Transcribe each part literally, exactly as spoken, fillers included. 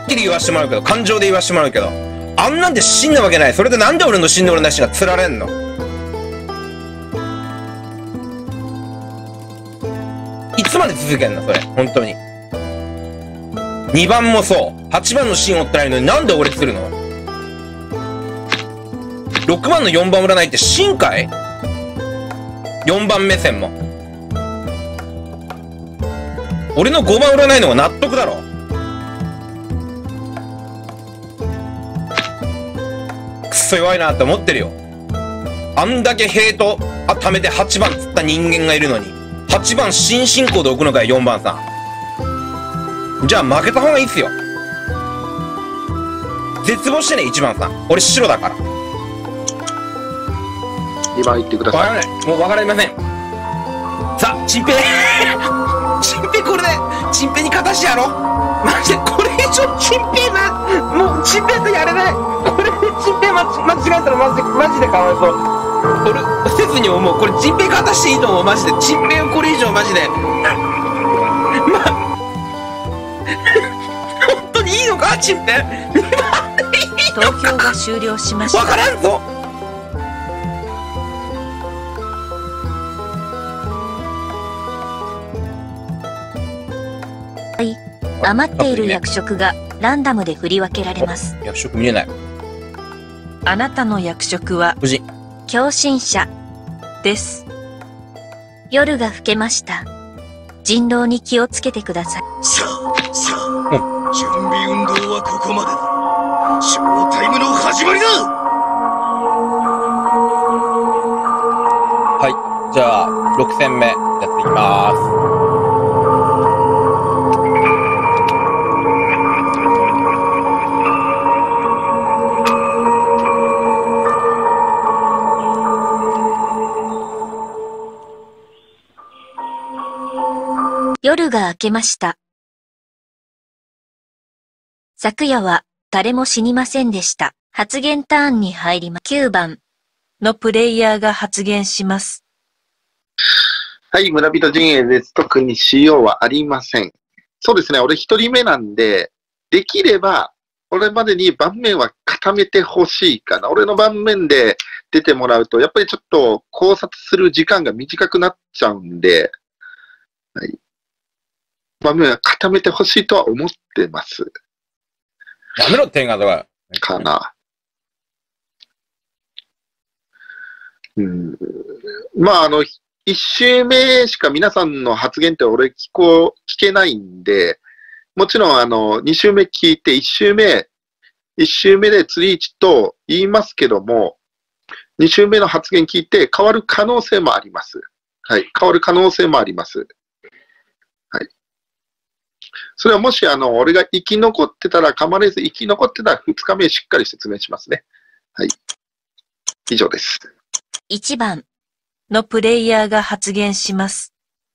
っきり言わしてもらうけど、感情で言わしてもらうけど、あんなんで死んだわけない。それでなんで俺の死んで俺なしが釣られんの？いつまで続けんのそれ、本当に。にばんもそう。はちばんの芯追ってないのになんで俺釣るの？ ろく 番のよんばん占いって芯かい？ よん 番目線も。俺のごばん占いの方が納得だろ。くそ弱いなって思ってるよ。あんだけヘイト貯めてはちばん釣った人間がいるのに、はちばん新進行で置くのかよ、よんばんさん。じゃあ負けた方がいいっすよ。絶望してね、いちばんさん。俺白だから。 にばん言ってください。 わからない。もうわかりません。さあ、チンペイチンペイこれで、チンペイに勝たしてやろう。マジで、これ以上チンペイな、もうチンペイとやれない。これでチンペイ間違えたらマジで、マジでかわいそう。俺、切に思う。これチンペイ勝たしていいと思う。マジで。チンペイをこれ以上マジで。ま、本当にいいのかチンペイ投票が終了しました。 わからんぞ。 はい、余っている役職がランダムで振り分けられます。 役職見えない。 あなたの役職は無事共振者です。夜が更けました。人狼に気をつけてください。 さあさあ、準備運動はここまでだ。ショータイムの始まりだ。 はい、じゃあろく戦目やっていきます。 夜が明けました。昨夜は誰も死にませんでした。発言ターンに入ります。きゅうばんのプレイヤーが発言します。 はい、村人陣営です。特にしようはありません。そうですね、俺一人目なんで、できれば、俺までに盤面は固めてほしいかな。俺の盤面で出てもらうと、やっぱりちょっと考察する時間が短くなっちゃうんで、はい。盤面は固めてほしいとは思ってます。 やめろ、天下とか。 かな。うん。まあ、あの、一周目しか皆さんの発言って俺聞こう、聞けないんで、もちろんあの、二周目聞いて一周目、一周目で釣り位置と言いますけども、二周目の発言聞いて変わる可能性もあります。はい。変わる可能性もあります。はい。それはもしあの、俺が生き残ってたら、噛まれず生き残ってたら二日目しっかり説明しますね。はい。以上です。 いちばんのプレイヤーが発言します。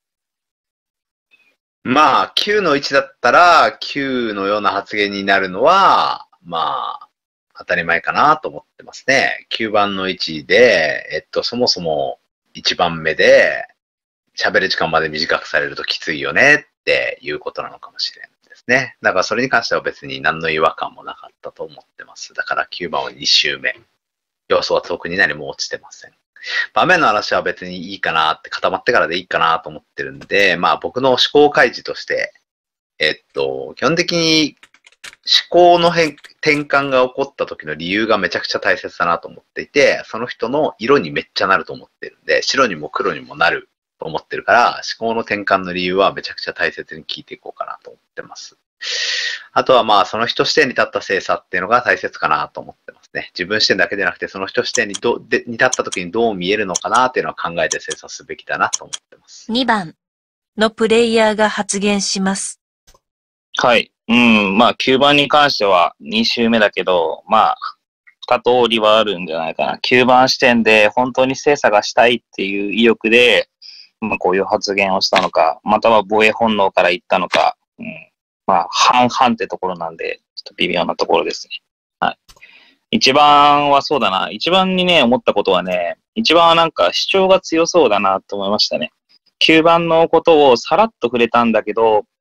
まあ、きゅうのいちだったら、きゅうのような発言になるのは、まあ、当たり前かなと思ってますね。きゅうばんのいちで、えっと、そもそもいちばんめで、喋る時間まで短くされるときついよねっていうことなのかもしれないですね。だからそれに関しては別に何の違和感もなかったと思ってます。だからきゅうばんはに周目。要素は特に何も落ちてません。場面の話は別にいいかなって固まってからでいいかなと思ってるんで、まあ僕の思考開示として、えっと、基本的に思考の変転換が起こった時の理由がめちゃくちゃ大切だなと思っていて、その人の色にめっちゃなると思ってるんで、白にも黒にもなると思ってるから、思考の転換の理由はめちゃくちゃ大切に聞いていこうかなと思ってます。あとはまあその人視点に立った精査っていうのが大切かなと思ってますね。自分視点だけでなくてその人視点にどでに立った時にどう見えるのかなっていうのは考えて精査すべきだなと思ってます。 にばんのプレイヤーが発言します。 はい。うん。まあきゅうばんに関してはに周目だけど、まあ二通りはあるんじゃないかな。きゅうばん視点で本当に精査がしたいっていう意欲で、まあ、こういう発言をしたのか、または防衛本能から言ったのか、うん、まあ半々ってところなんで、ちょっと微妙なところですね。はい。一番はそうだな。一番にね、思ったことはね、一番はなんか主張が強そうだなと思いましたね。きゅうばんのことをさらっと触れたんだけど、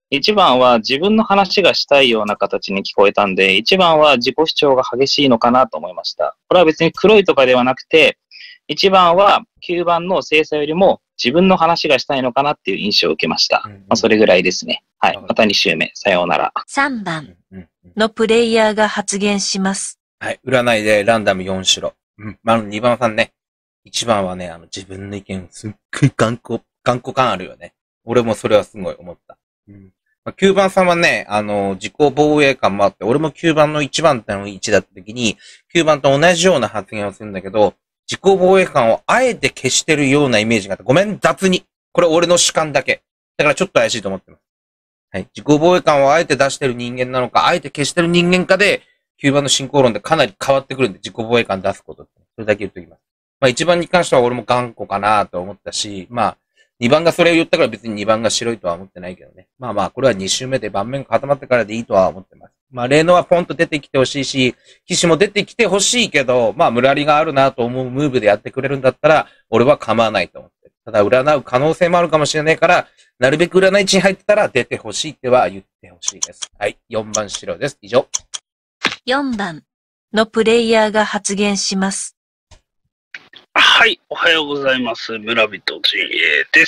いちばんは自分の話がしたいような形に聞こえたんで、いちばんは自己主張が激しいのかなと思いました。これは別に黒いとかではなくて、いちばんはきゅうばんの精査よりも自分の話がしたいのかなっていう印象を受けました。うんうん、まあ、それぐらいですね。はい。またに週目。さようなら。 さんばんのプレイヤーが発言します。 はい。占いでランダムよん白。うん。まあ、にばんさんね。いちばんはね、あの、自分の意見すっごい頑固、頑固感あるよね。俺もそれはすごい思った。うん。まあ、きゅうばんさんはね、あの、自己防衛感もあって、俺もきゅうばんのいちばんってのいちだった時に、きゅうばんと同じような発言をするんだけど、自己防衛感をあえて消してるようなイメージがあった。ごめん、雑に。これ俺の主観だけ。だからちょっと怪しいと思ってます。はい。自己防衛感をあえて出してる人間なのか、あえて消してる人間かで、きゅうばんの進行論でかなり変わってくるんで、自己防衛感出すことって。それだけ言っときます。まあいちばんに関しては俺も頑固かなと思ったし、まあ、にばんがそれを言ったから別ににばんが白いとは思ってないけどね。まあまあ、これはに週目で盤面が固まってからでいいとは思ってます。まあ、例のはポンと出てきてほしいし、騎士も出てきてほしいけど、まあ、ムラリがあるなと思うムーブでやってくれるんだったら、俺は構わないと思ってる。ただ、占う可能性もあるかもしれないから、なるべく占い地に入ってたら出てほしいっては言ってほしいです。はい。よんばん白です。以上。 よんばんのプレイヤーが発言します。 はい、おはようございます。村人陣営です。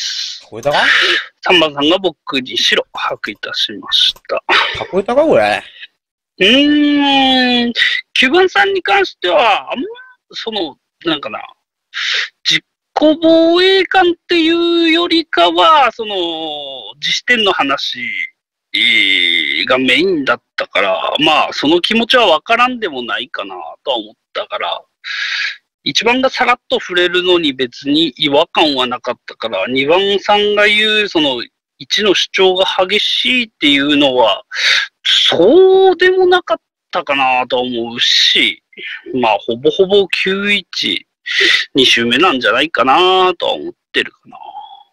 聞こえたか ? さん 番さんが僕に白、把握いたしました。 聞こえたかこれ。 うーん、きゅうばんさんに関しては、あんま、その、なんかな、実己防衛感っていうよりかは、その、自視点の話がメインだったから、まあ、その気持ちはわからんでもないかなとは思ったから、いちばんがさらっと触れるのに別に違和感はなかったから、にばんさんが言う、その、いちの主張が激しいっていうのは、そうでもなかったかなと思うし、まあ、ほぼほぼきゅういち、に週目なんじゃないかなとは思ってるかな。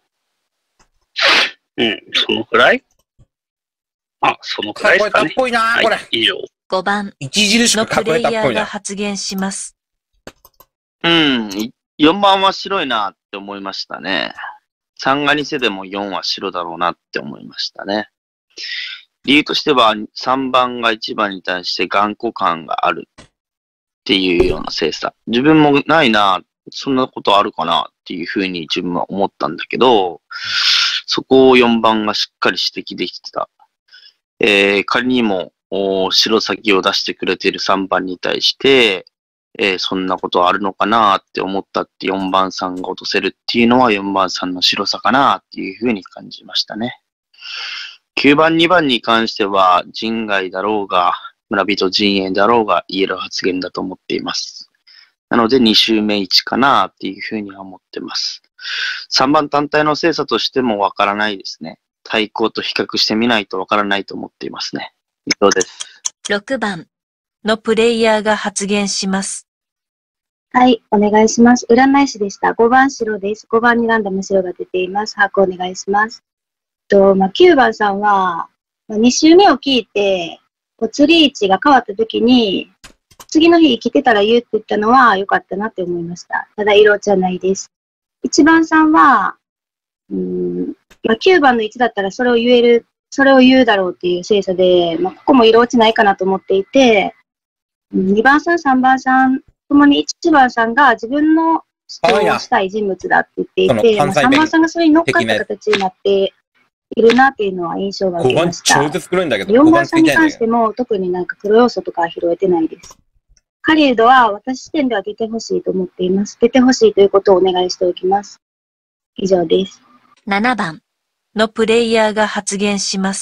うん、そのくらいあ、そのくらいですかね。 かっこいいな、 はい、 これ。 以上。 ごばんのプレイヤーが発言します。 うん、よんばんは白いなって思いましたね。さんがにせでもよんは白だろうなって思いましたね。理由としてはさんばんがいちばんに対して頑固感があるっていうような精査。自分もないな、そんなことあるかなっていうふうに自分は思ったんだけど、そこをよんばんがしっかり指摘できてた。えー、仮にも白先を出してくれているさんばんに対して、えー、そんなことあるのかなって思ったってよんばんさんが落とせるっていうのはよんばんさんの白さかなっていうふうに感じましたね。きゅうばんにばんに関しては人外だろうが村人陣営だろうが言える発言だと思っています。なのでに週目いちかなっていうふうには思ってます。さんばん単体の精査としてもわからないですね。対抗と比較してみないとわからないと思っていますね。以上です。 ろくばんのプレイヤーが発言します。 はい、お願いします。占い師でした。ごばん白です。ごばんにランダム白が出ています。把握お願いします。とまあ、きゅうばんさんは、まあ、に週目を聞いて、釣り位置が変わった時に、次の日生きてたら言うって言ったのは良かったなって思いました。ただ、色じゃないです。いちばんさんは、うーんまあ、きゅうばんのいちだったらそれを言える、それを言うだろうっていう精査で、まあ、ここも色落ちないかなと思っていて、にばんさん、さんばんさん、ともにいちばんさんが自分の主張をしたい人物だって言っていて、まあ、さんばんさんがそれに乗っかった形になっているなっていうのは印象が受けました。よんばんさんに関しても特になんか黒要素とかは拾えてないです。狩人は私視点では出てほしいと思っています。出てほしいということをお願いしておきます。以上です。 ななばんのプレイヤーが発言します。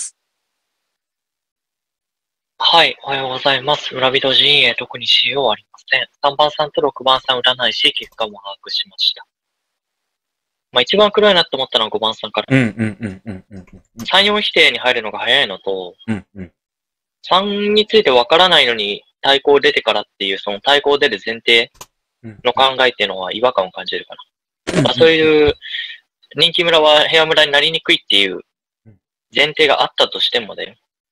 はい、おはようございます。村人陣営特にしようありません。さんばんさんとろくばんさん占いし、結果も把握しました。まあ一番黒いなって思ったのはごばんさんから。 うんうんうんうんうんうん。 さん、よん否定に入るのが早いのと、 うんうん。 さんについてわからないのに対抗出てからっていう、その対抗出る前提の考えっていうのは違和感を感じるかな。まあそういう人気村は平和村になりにくいっていう前提があったとしてもだよ。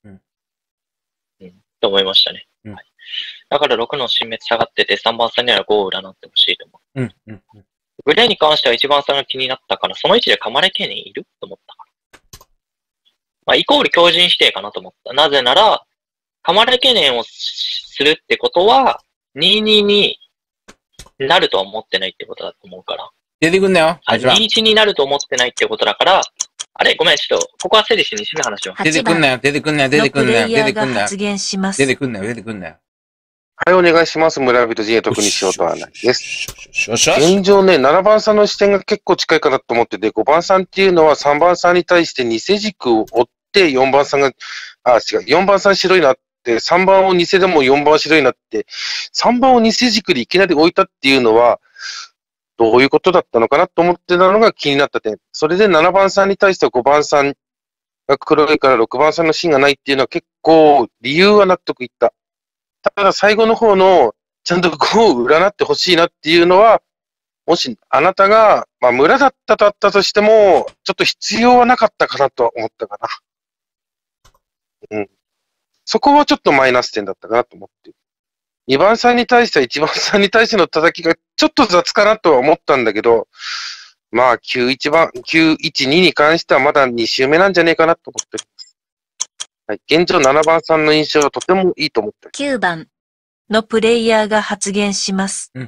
と思いましたね。うんはい、だからろくの新滅下がっててさんばんさんにはごを占ってほしいと思う。うんうんうん、グレーに関してはいちばんさんが気になったから、その位置で噛まれ系にいると思ったかまあ、イコール強靭否定かなと思った。なぜなら、カマレ懸念をするってことは、にたいにになるとは思ってないってことだと思うから。 出てくんなよ。 あ、にたいいちになると思ってないってことだから、あれごめん、ちょっと、ここは整理してに週目の話を。 出てくんなよ、出てくんなよ、出てくんなよ、出てくんなよ。 発言します。 出てくんなよ、出てくんなよ。 はい、お願いします。村人陣営特にしようとはないです。 よしよし。 現状ね、ななばんさんの視点が結構近いかなと思ってて、ごばんさんっていうのはさんばんさんに対して偽軸を追って、よんばんさんが、あ、違う、よんばんさん白いなって、さんばんを偽でもよんばん白いなって、さんばんを偽軸でいきなり置いたっていうのは、どういうことだったのかなと思ってたのが気になった点。それでななばんさんに対してごばんさんが黒いからろくばんさんの芯がないっていうのは結構理由は納得いった。ただ最後の方のちゃんとごを占ってほしいなっていうのは、もしあなたが、まあ村だっただったとしても、ちょっと必要はなかったかなとは思ったかな。うん。そこはちょっとマイナス点だったかなと思ってる。にばんさんに対してはいちばんさんに対しての叩きがちょっと雑かなとは思ったんだけど、まあきゅういちばん、きゅういちにに関してはまだに週目なんじゃねえかなと思っております。はい。現状ななばんさんの印象はとてもいいと思ってる。 きゅうばんのプレイヤーが発言します。 うん。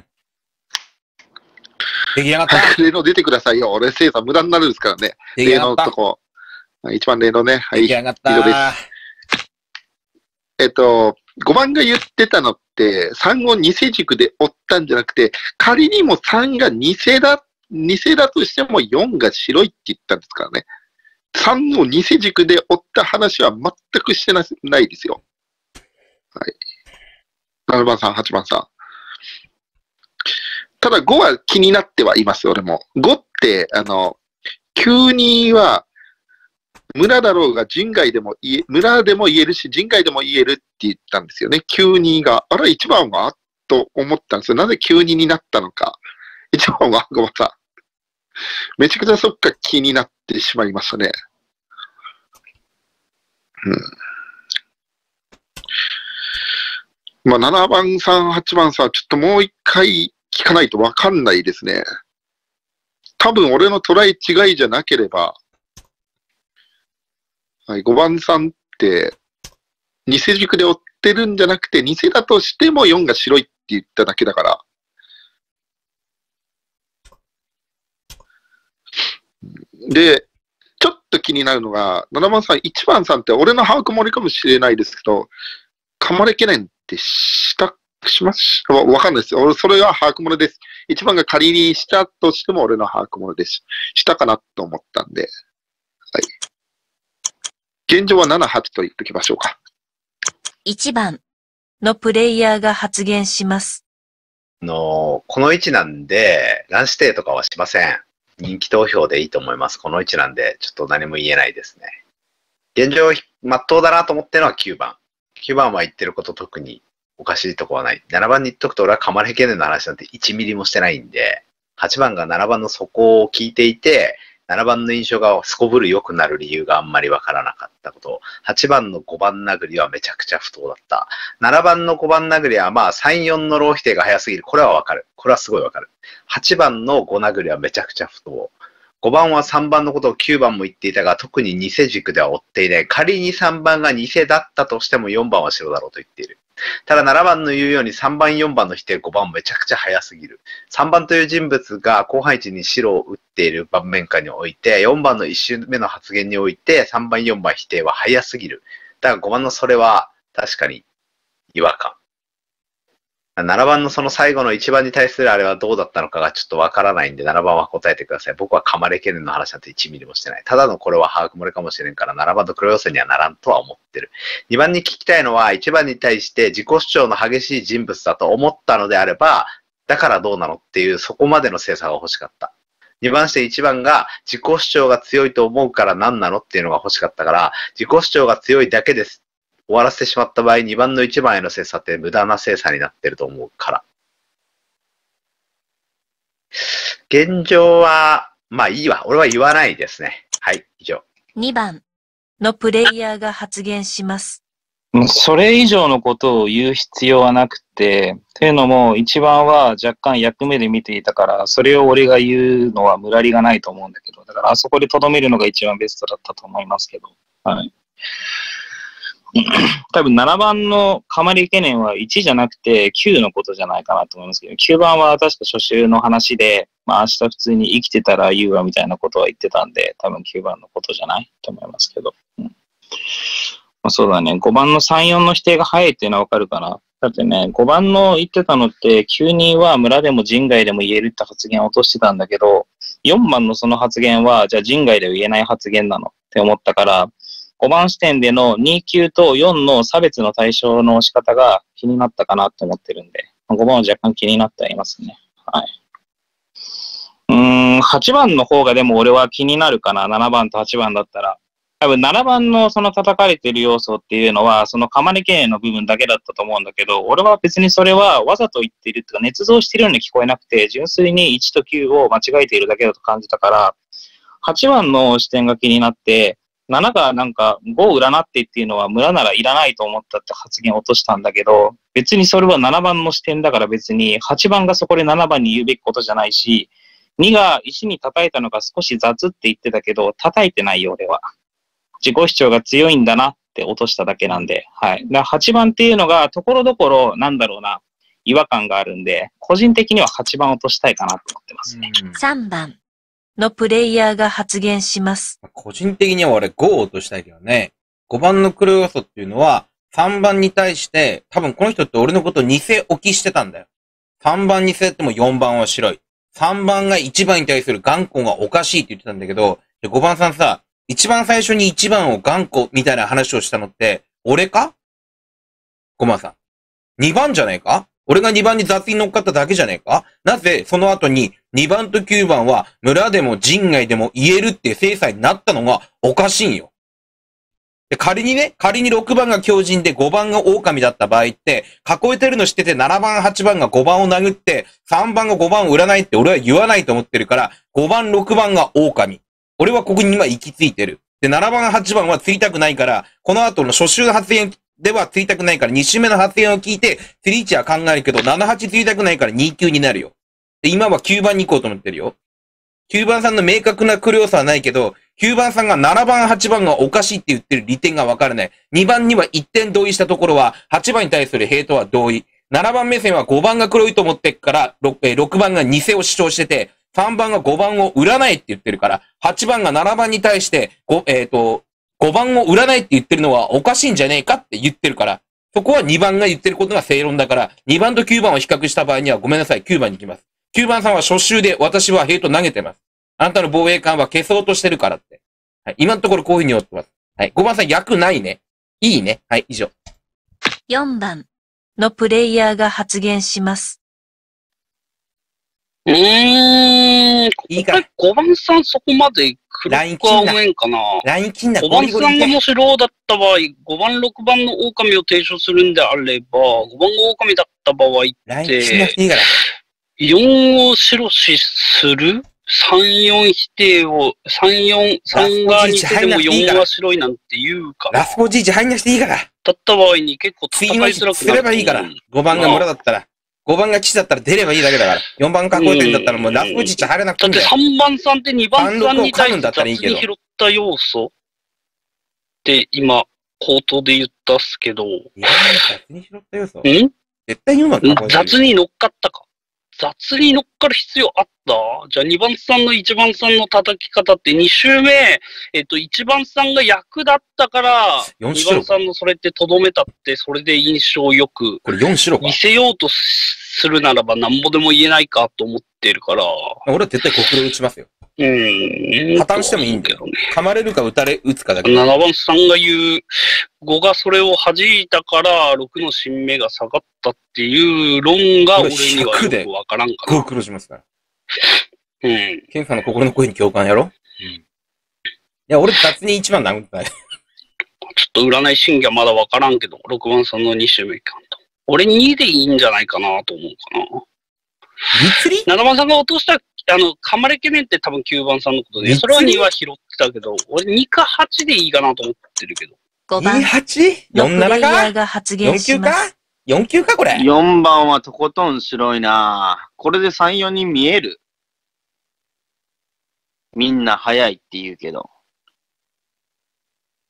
出来上がった。 例の出てくださいよ。俺、精査無駄になるんですからね。例のとこ。一番例のね。はい。 出来上がった。 以上です。えっと、ごばんが言ってたのって、さんを偽軸で追ったんじゃなくて、仮にもさんが偽だ、偽だとしてもよんが白いって言ったんですからね。さんを偽軸で追った話は全くしてな、ないですよ。はい。ななばんさん、はちばんさん。ただごは気になってはいます、俺も。ごって、あの、きゅうには、村だろうが人外でも言え、村でも言えるし、人外でも言えるって言ったんですよね。きゅうにが。あれ、いちばんはと思ったんですよ。なぜきゅうにになったのか。いちばんはごばんさん。めちゃくちゃそっか気になってしまいましたね。うん。まあ、ななばんさん、はちばんさん、ちょっともう一回聞かないとわかんないですね。多分俺の捉え違いじゃなければ、はい、ごばんさんって、偽軸で追ってるんじゃなくて、偽だとしてもよんが白いって言っただけだから。で、ちょっと気になるのが、ななばんさん、いちばんさんって俺の把握漏れかもしれないですけど、かまれ懸念ってした、しますわ、わかんないです。俺、それは把握漏れです。いちばんが仮にしたとしても俺の把握漏れです。したかなと思ったんで。はい。現状はなな、はちと言っておきましょうか。 いちばんのプレイヤーが発言します。 の、この位置なんで、乱指定とかはしません。人気投票でいいと思います。この位置なんで、ちょっと何も言えないですね。現状、まっとうだなと思ってるのはきゅうばん。きゅうばんは言ってること特におかしいとこはない。ななばんに言っとくと俺はカマレ懸念の話なんていちミリもしてないんで、はちばんがななばんの底を聞いていて、ななばんの印象がすこぶる良くなる理由があんまりわからなかったこと。はちばんのごばん殴りはめちゃくちゃ不当だった。ななばんのごばん殴りはまあさん、よんのロー否定が早すぎる。これはわかる。これはすごいわかる。はちばんのご殴りはめちゃくちゃ不当。ごばんはさんばんのことをきゅうばんも言っていたが、特に偽軸では追っていない。仮にさんばんが偽だったとしてもよんばんは白だろうと言っている。ただななばんの言うようにさんばん、よんばんの否定、ごばんめちゃくちゃ早すぎる。さんばんという人物が後半位置に白を打っている盤面下において、よんばんのいち周目の発言において、さんばん、よんばん否定は早すぎる。だからごばんのそれは確かに違和感。ななばんのその最後のいちばんに対するあれはどうだったのかがちょっとわからないんで、ななばんは答えてください。僕はカマレ懸念の話なんていちミリもしてない。ただのこれは把握漏れかもしれんから、ななばんの黒予選にはならんとは思ってる。にばんに聞きたいのは、いちばんに対して自己主張の激しい人物だと思ったのであれば、だからどうなのっていうそこまでの精査が欲しかった。にばんしていちばんが自己主張が強いと思うから何なのっていうのが欲しかったから、自己主張が強いだけです。終わらせてしまった場合、にばんのいちばんへの精査って無駄な精査になってると思うから。現状は、まあいいわ。俺は言わないですね。はい、以上。 にばんのプレイヤーが発言します。 それ以上のことを言う必要はなくて、というのもいちばんは若干役目で見ていたから、それを俺が言うのは無駄りがないと思うんだけど、だからあそこで留めるのが一番ベストだったと思いますけど、 はい。多分ななばんのかまり懸念はいちじゃなくてきゅうのことじゃないかなと思いますけど、きゅうばんは確か初週の話で、まあ明日普通に生きてたら言うわみたいなことは言ってたんで、多分きゅうばんのことじゃないと思いますけど。うん、まあ、そうだね。ごばんのさん、よんの否定が早いっていうのはわかるかな。だってね、ごばんの言ってたのって、きゅうには村でも人外でも言えるって発言を落としてたんだけど、よんばんのその発言は、じゃあ人外では言えない発言なのって思ったから、ごばん視点でのにきゅうとよんの差別の対象の仕方が気になったかなと思ってるんで、ごばんは若干気になってはいますね。はい。うーん、はちばんの方がでも俺は気になるかな、ななばんとはちばんだったら。多分ななばんのその叩かれてる要素っていうのは、そのかまり懸念の部分だけだったと思うんだけど、俺は別にそれはわざと言っているとか、捏造しているように聞こえなくて、純粋にいちときゅうを間違えているだけだと感じたから、はちばんの視点が気になって、なながなんかごを占ってっていうのは村ならいらないと思ったって発言を落としたんだけど、別にそれはななばんの視点だから別にはちばんがそこでななばんに言うべきことじゃないし、にが石に叩いたのが少し雑って言ってたけど、叩いてないよ俺は。自己主張が強いんだなって落としただけなんで、はい。だはちばんっていうのがところどころなんだろうな、違和感があるんで、個人的にははちばん落としたいかなと思ってますね。 さんばんのプレイヤーが発言します。 個人的には俺ごを落としたいけどね。ごばんの黒要素っていうのは、さんばんに対して、多分この人って俺のこと偽置きしてたんだよ。さんばんに据えてもよんばんは白い。さんばんがいちばんに対する頑固がおかしいって言ってたんだけど、ごばんさんさ、一番最初にいちばんを頑固みたいな話をしたのって、俺か ?ご 番さん。にばんじゃねえか？俺がにばんに雑に乗っかっただけじゃねえか？なぜその後ににばんときゅうばんは村でも人外でも言えるって精査になったのがおかしいんよ。で、仮にね、仮にろくばんが狂人でごばんが狼だった場合って、囲えてるの知っててななばんはちばんがごばんを殴って、さんばんがごばんを占いって俺は言わないと思ってるから、ごばんろくばんが狼。俺はここに今行き着いてる。で、ななばんはちばんは釣りたくないから、この後の初週の発言では釣りたくないから、に週目の発言を聞いて、釣り位置は考えるけど、ななはち釣りたくないからにきゅうになるよ。で、今はきゅうばんに行こうと思ってるよ。きゅうばんさんの明確な黒要素はないけど、きゅうばんさんがななばんはちばんがおかしいって言ってる利点がわからない。にばんにはいってん同意したところは、はちばんに対するヘイトは同意。ななばん目線はごばんが黒いと思ってっから、ろくばんが偽を主張してて、さんばんがごばんを占えって言ってるから、はちばんがななばんに対して、ご、えっと、ごばんを占えって言ってるのはおかしいんじゃねえかって言ってるから、そこはにばんが言ってることが正論だから、にばんときゅうばんを比較した場合にはごめんなさい、きゅうばんに行きます。きゅうばんさんは初週で私はヘイト投げてます。あなたの防衛官は消そうとしてるからって。はい、今のところこういうふうに言ってます。はい、ごばんさん役ないね。いいね。はい、以上。 よんばんのプレイヤーが発言します。 うーん、いいか。ごばんさんそこまで黒くは思えんかな。 ライン金だ。 ごばんさんがもしローだった場合、ごばん、ろくばんの狼を提唱するんであれば、ごばんが狼だった場合って、よんを白しする ?さん、よん否定を、さん、よん、さんが似ててもよんは白いなんて言うかな。 ラスポじいち入んなくていいから。 だった場合に結構戦いづらくなる。 すればいいから。ごばんが村だったら。ごばんが騎士だったら出ればいいだけだから。よんばん囲えてんだったらもうラスポじいち入らなくていいんだよ。 だってさんばんさんってにばんさんに対して雑に拾った要素って今、口頭で言ったっすけど。いや、 雑に拾った要素？ん絶対うまく雑に乗っかったか。雑に乗っかる必要あったじゃあにばんさんのいちばんさんの叩き方ってに週目、えっといちばんさんが役だったから、にばんさんのそれってとどめたってそれで印象よく見せようとするならばなんぼでも言えないかと思ってるから。 俺は絶対国道打ちますよ。うん。破綻してもいいんだよ。噛まれるか打たれ、打つかだけ。 ななばんさんが言う、ごがそれを弾いたから、ろくの新目が下がったっていう論が俺にはよくわからんかな。 ご苦労しますから。うん。ケンさんの心の声に共感やろ？うん。いや、俺雑にいちばん殴ったい。ちょっと占い審議はまだわからんけど、ろくばんさんのに週目かんと。俺にでいいんじゃないかなと思うかな。 に釣り ?ななばんさんが落とした、あの、かまれ懸念って多分きゅうばんさんのことで、それはには拾ってたけど、俺にかはちでいいかなと思ってるけど。 ごばん。 にはち？よんなな か ?よんきゅう か ?よんきゅう かこれ。 よんばんはとことん白いな。これでさん、よんに見える。みんな早いって言うけど。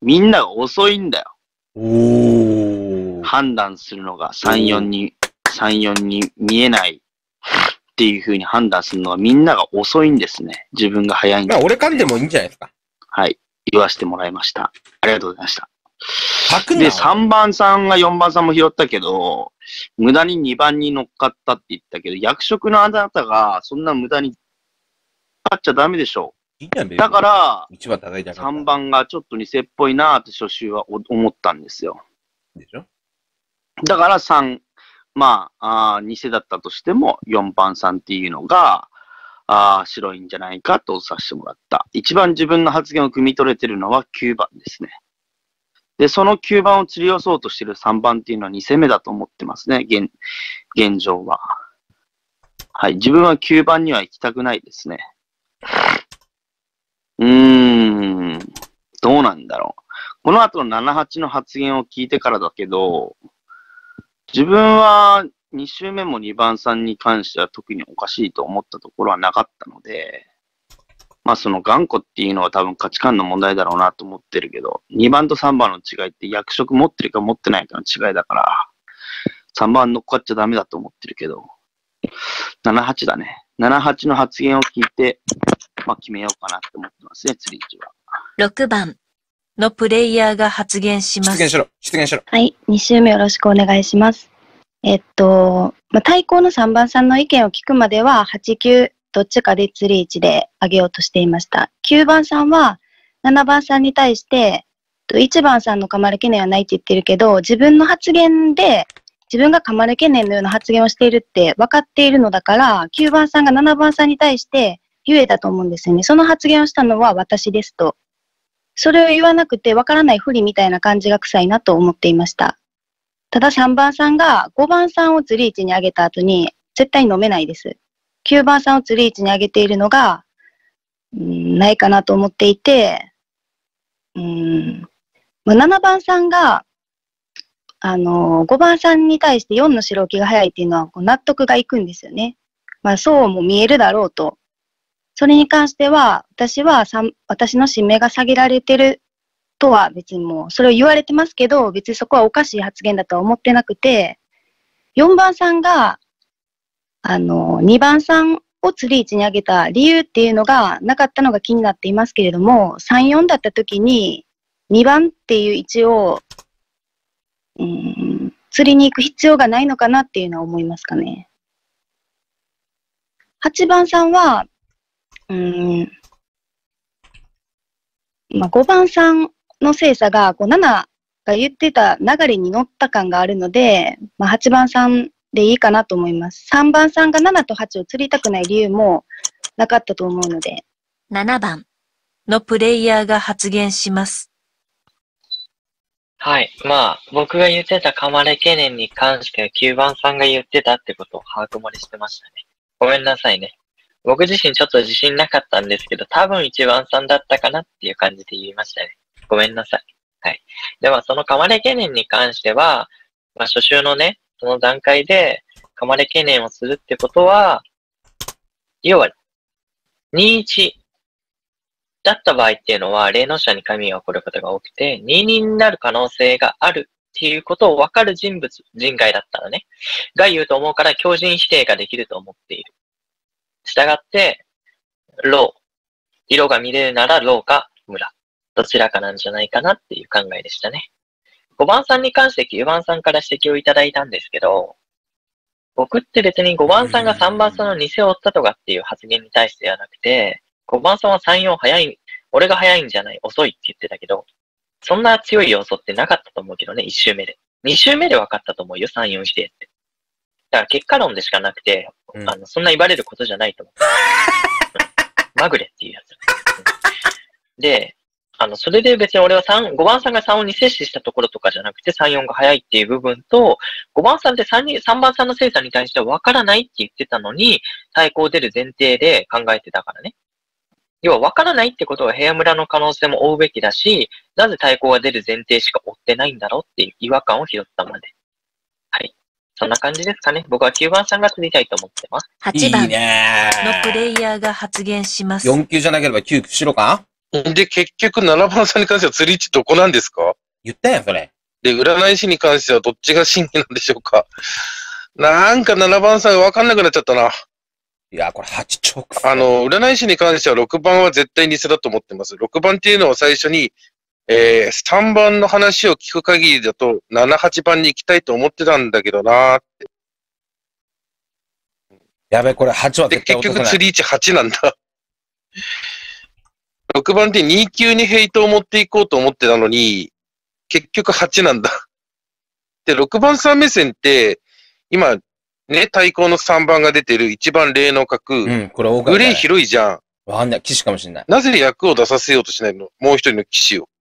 みんなが遅いんだよ。 お判断するのがさん、よんに、さん、よんに見えないっていう風に判断するのはみんなが遅いんですね。自分が早いんだ、 まあ、俺噛んでもいいんじゃないですか。 はい。言わせてもらいました。ありがとうございました。 書くな。 で、さんばんさんがよんばんさんも拾ったけど、無駄ににばんに乗っかったって言ったけど、役職のあなたがそんな無駄に買っちゃダメでしょ。 いいじゃん、別にだから、 一番高いだけださんばんがちょっと偽っぽいなーって初週は思ったんですよ。 でしょ。 だからさん、まあ、あ偽だったとしてもよんばんさんっていうのが、あ白いんじゃないかとさせてもらった。一番自分の発言を汲み取れてるのはきゅうばんですね。で、そのきゅうばんを釣り寄そうとしてるさんばんっていうのはにせめだと思ってますね、現、現状は。はい、自分はきゅうばんには行きたくないですね。うーん、どうなんだろう。この後のななはちの発言を聞いてからだけど、自分はに週目もにばんさんに関しては特におかしいと思ったところはなかったので、まあその頑固っていうのは多分価値観の問題だろうなと思ってるけど、にばんとさんばんの違いって役職持ってるか持ってないかの違いだから、さんばん乗っかっちゃダメだと思ってるけど、ななはちだね。ななはちの発言を聞いて、まあ決めようかなって思ってますね、釣り位置は。 ろくばんのプレイヤーが発言します。 出現しろ、出現しろ。 はい、に週目よろしくお願いします。えっと、まあ、対抗のさんばんさんの意見を聞くまでは、はち、きゅう、どっちかで釣り位置で上げようとしていました。きゅうばんさんは、ななばんさんに対して、いちばんさんの噛まれ懸念はないって言ってるけど、自分の発言で、自分が噛まれ懸念のような発言をしているって分かっているのだから、きゅうばんさんがななばんさんに対して言えたと思うんですよね。その発言をしたのは私ですと。それを言わなくて分からないふりみたいな感じが臭いなと思っていました。たださんばんさんがごばんさんを釣り位置に上げた後に絶対飲めないです。きゅうばんさんを釣り位置に上げているのが、うん、ないかなと思っていて、うんまあ、ななばんさんがあのごばんさんに対してよんの白置きが早いっていうのはこう納得がいくんですよね。まあそうも見えるだろうと。それに関しては私は私の新名が下げられてるとは別にもうそれを言われてますけど、別にそこはおかしい発言だとは思ってなくて、よんばんさんがあのにばんさんを釣り位置に上げた理由っていうのがなかったのが気になっていますけれども、さん、よんだった時ににばんっていう位置をうーん釣りに行く必要がないのかなっていうのは思いますかね。はちばんさんはうーんまあ、ごばんさんの精査がこうななが言ってた流れに乗った感があるので、まあ、はちばんさんでいいかなと思います。さんばんさんがななとはちを釣りたくない理由もなかったと思うので。 ななばんのプレイヤーが発言します。 はい。まあ、僕が言ってた噛まれ懸念に関してはきゅうばんさんが言ってたってことを把握漏れしてましたね。ごめんなさいね。僕自身ちょっと自信なかったんですけど、多分いちばんさんだったかなっていう感じで言いましたね。ごめんなさい。はい。では、その噛まれ懸念に関しては、まあ、初週のね、その段階で噛まれ懸念をするってことは、要は、にいちだった場合っていうのは、霊能者に神が起こることが多くて、にいにになる可能性があるっていうことを分かる人物、人外だったらね、が言うと思うから、強靭否定ができると思っている。したがって、ロー。色が見れるならローか村。どちらかなんじゃないかなっていう考えでしたね。ごばんさんに関してきゅうばんさんから指摘をいただいたんですけど、僕って別にごばんさんがさんばんさんの偽を追ったとかっていう発言に対してではなくて、ごばんさんはさん、よん早い、俺が早いんじゃない、遅いって言ってたけど、そんな強い要素ってなかったと思うけどね、いち周目で。に周目で分かったと思うよ、さん、よん否定って。だから結果論でしかなくて、うん、あのそんな言われることじゃないと思う。うん、まぐれっていうやつ。うん、で、あの、それで別に俺はさん、ごばんさんがさんをに摂取したところとかじゃなくてさん、よんが早いっていう部分と、ごばんさんってさんに、さんばんさんの精査に対しては分からないって言ってたのに、対抗出る前提で考えてたからね。要は分からないってことは平野村の可能性も追うべきだし、なぜ対抗が出る前提しか追ってないんだろうっていう違和感を拾ったまで。はい。そんな感じですかね。僕はきゅうばんさんが釣りたいと思ってます。 はちばんのプレイヤーが発言します。 よん級じゃなければきゅうしろかで、結局ななばんさんに関しては釣り位置どこなんですか？ 言ったやん、それ。 で、占い師に関してはどっちが真偽なんでしょうか？なんかななばんさんがわかんなくなっちゃったな。 いや、これはち直あの、占い師に関してはろくばんは絶対偽だと思ってます。ろくばんっていうのは最初に、えー、さんばんの話を聞く限りだと、なな、はちばんに行きたいと思ってたんだけどなーって。 やべ、これはちはで、 絶対結落とせない。 局釣り位置はちなんだ。ろくばんってに級にヘイトを持っていこうと思ってたのに、結局はちなんだ。で、ろくばんさん目線って、今、ね、対抗のさんばんが出てるいちばん霊の角、 うん、これ大グレー広いじゃん。 わかんない。騎士かもしれない。 なぜ役を出させようとしないの？もう一人の騎士を。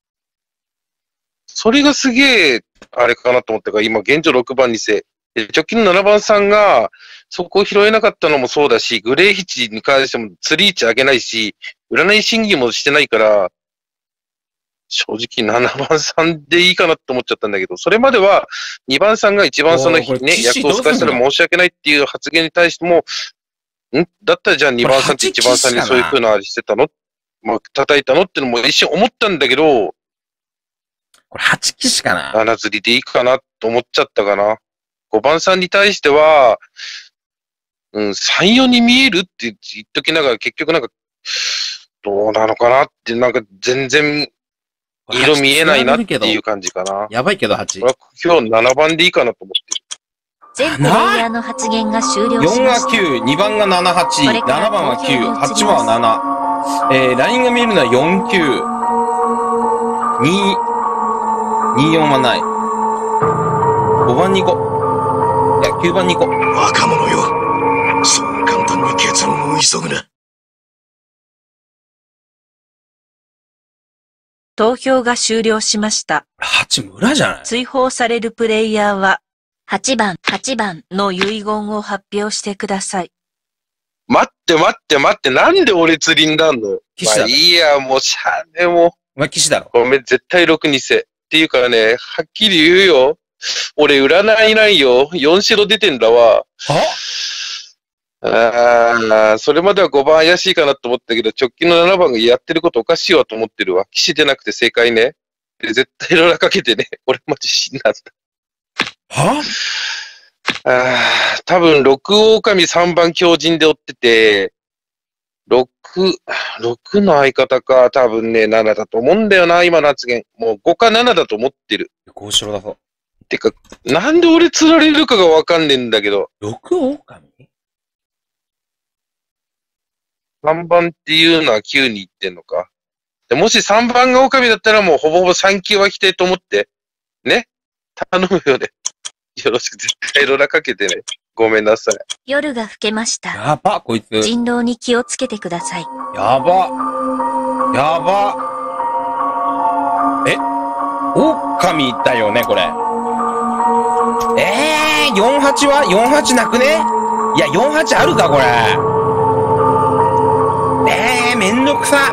それがすげえ、あれかなと思ったから、今現状ろくばんにせ。直近のななばんさんが、そこを拾えなかったのもそうだし、グレーヒチに関しても釣り位置上げないし、占い審議もしてないから、正直ななばんさんでいいかなって思っちゃったんだけど、それまではにばんさんがいちばんその日ね、役を透かしたら申し訳ないっていう発言に対しても、んだったらじゃあにばんさんっていちばんさんにそういう風なあれしてたの？まあ、叩いたのってのも一瞬思ったんだけど、 これはち騎士かな？ なな釣りでいいかなと思っちゃったかな。ごばんさんに対しては、うん、さん、よんに見えるって言っときながら結局なんか、どうなのかなって、なんか全然、色見えないなっていう感じかな。 やばいけどはち。 今日ななばんでいいかなと思ってる。 全プレイヤーの発言が終了しました。 よんがきゅう、にばんがなな、はち、ななばんはきゅう、はちはなな。えー、ラインが見えるのはよん、きゅう、に、に、よんはない。ごばんに行こう。いや、きゅうばんに行こう。 若者よ。そう簡単に結論を急ぐな。 投票が終了しました。 はち村じゃない？ 追放されるプレイヤーは、はちばん、はちばんの遺言を発表してください。 待って待って待って、なんで俺釣りになんの？まあいいや、もうしゃあね、もう。 お前騎士だろ。 ごめん、絶対ろくにせ。っていうからね、はっきり言うよ。俺占いないよ。よん白出てんだわ。ああ、それまではごばん怪しいかなと思ったけど、直近のななばんがやってることおかしいわと思ってるわ。騎士出なくて正解ね。で絶対ロラかけてね。俺マジ死んだんだ。 はああ、多分、六狼さんばん強靭で追ってて、ろく、ろくの相方か、多分ね、ななだと思うんだよな、今の発言。もうごかななだと思ってる。 ご白だぞ。 てか、なんで俺釣られるかがわかんねえんだけど。 六狼さんばんっていうのはきゅうに行ってんのか。でもしさんばんが狼だったらもうほぼほぼさん級は来てと思って。ね。頼むよね。よろしく、絶対ロラかけてね。ごめんなさい。 夜が更けました。 やば、こいつ。 人狼に気をつけてください。 やば。やば。え狼だよね、これ。えー、よんはちは ?よんはち なくね？いや、よんはちあるか、これ。えー、めんどくさ。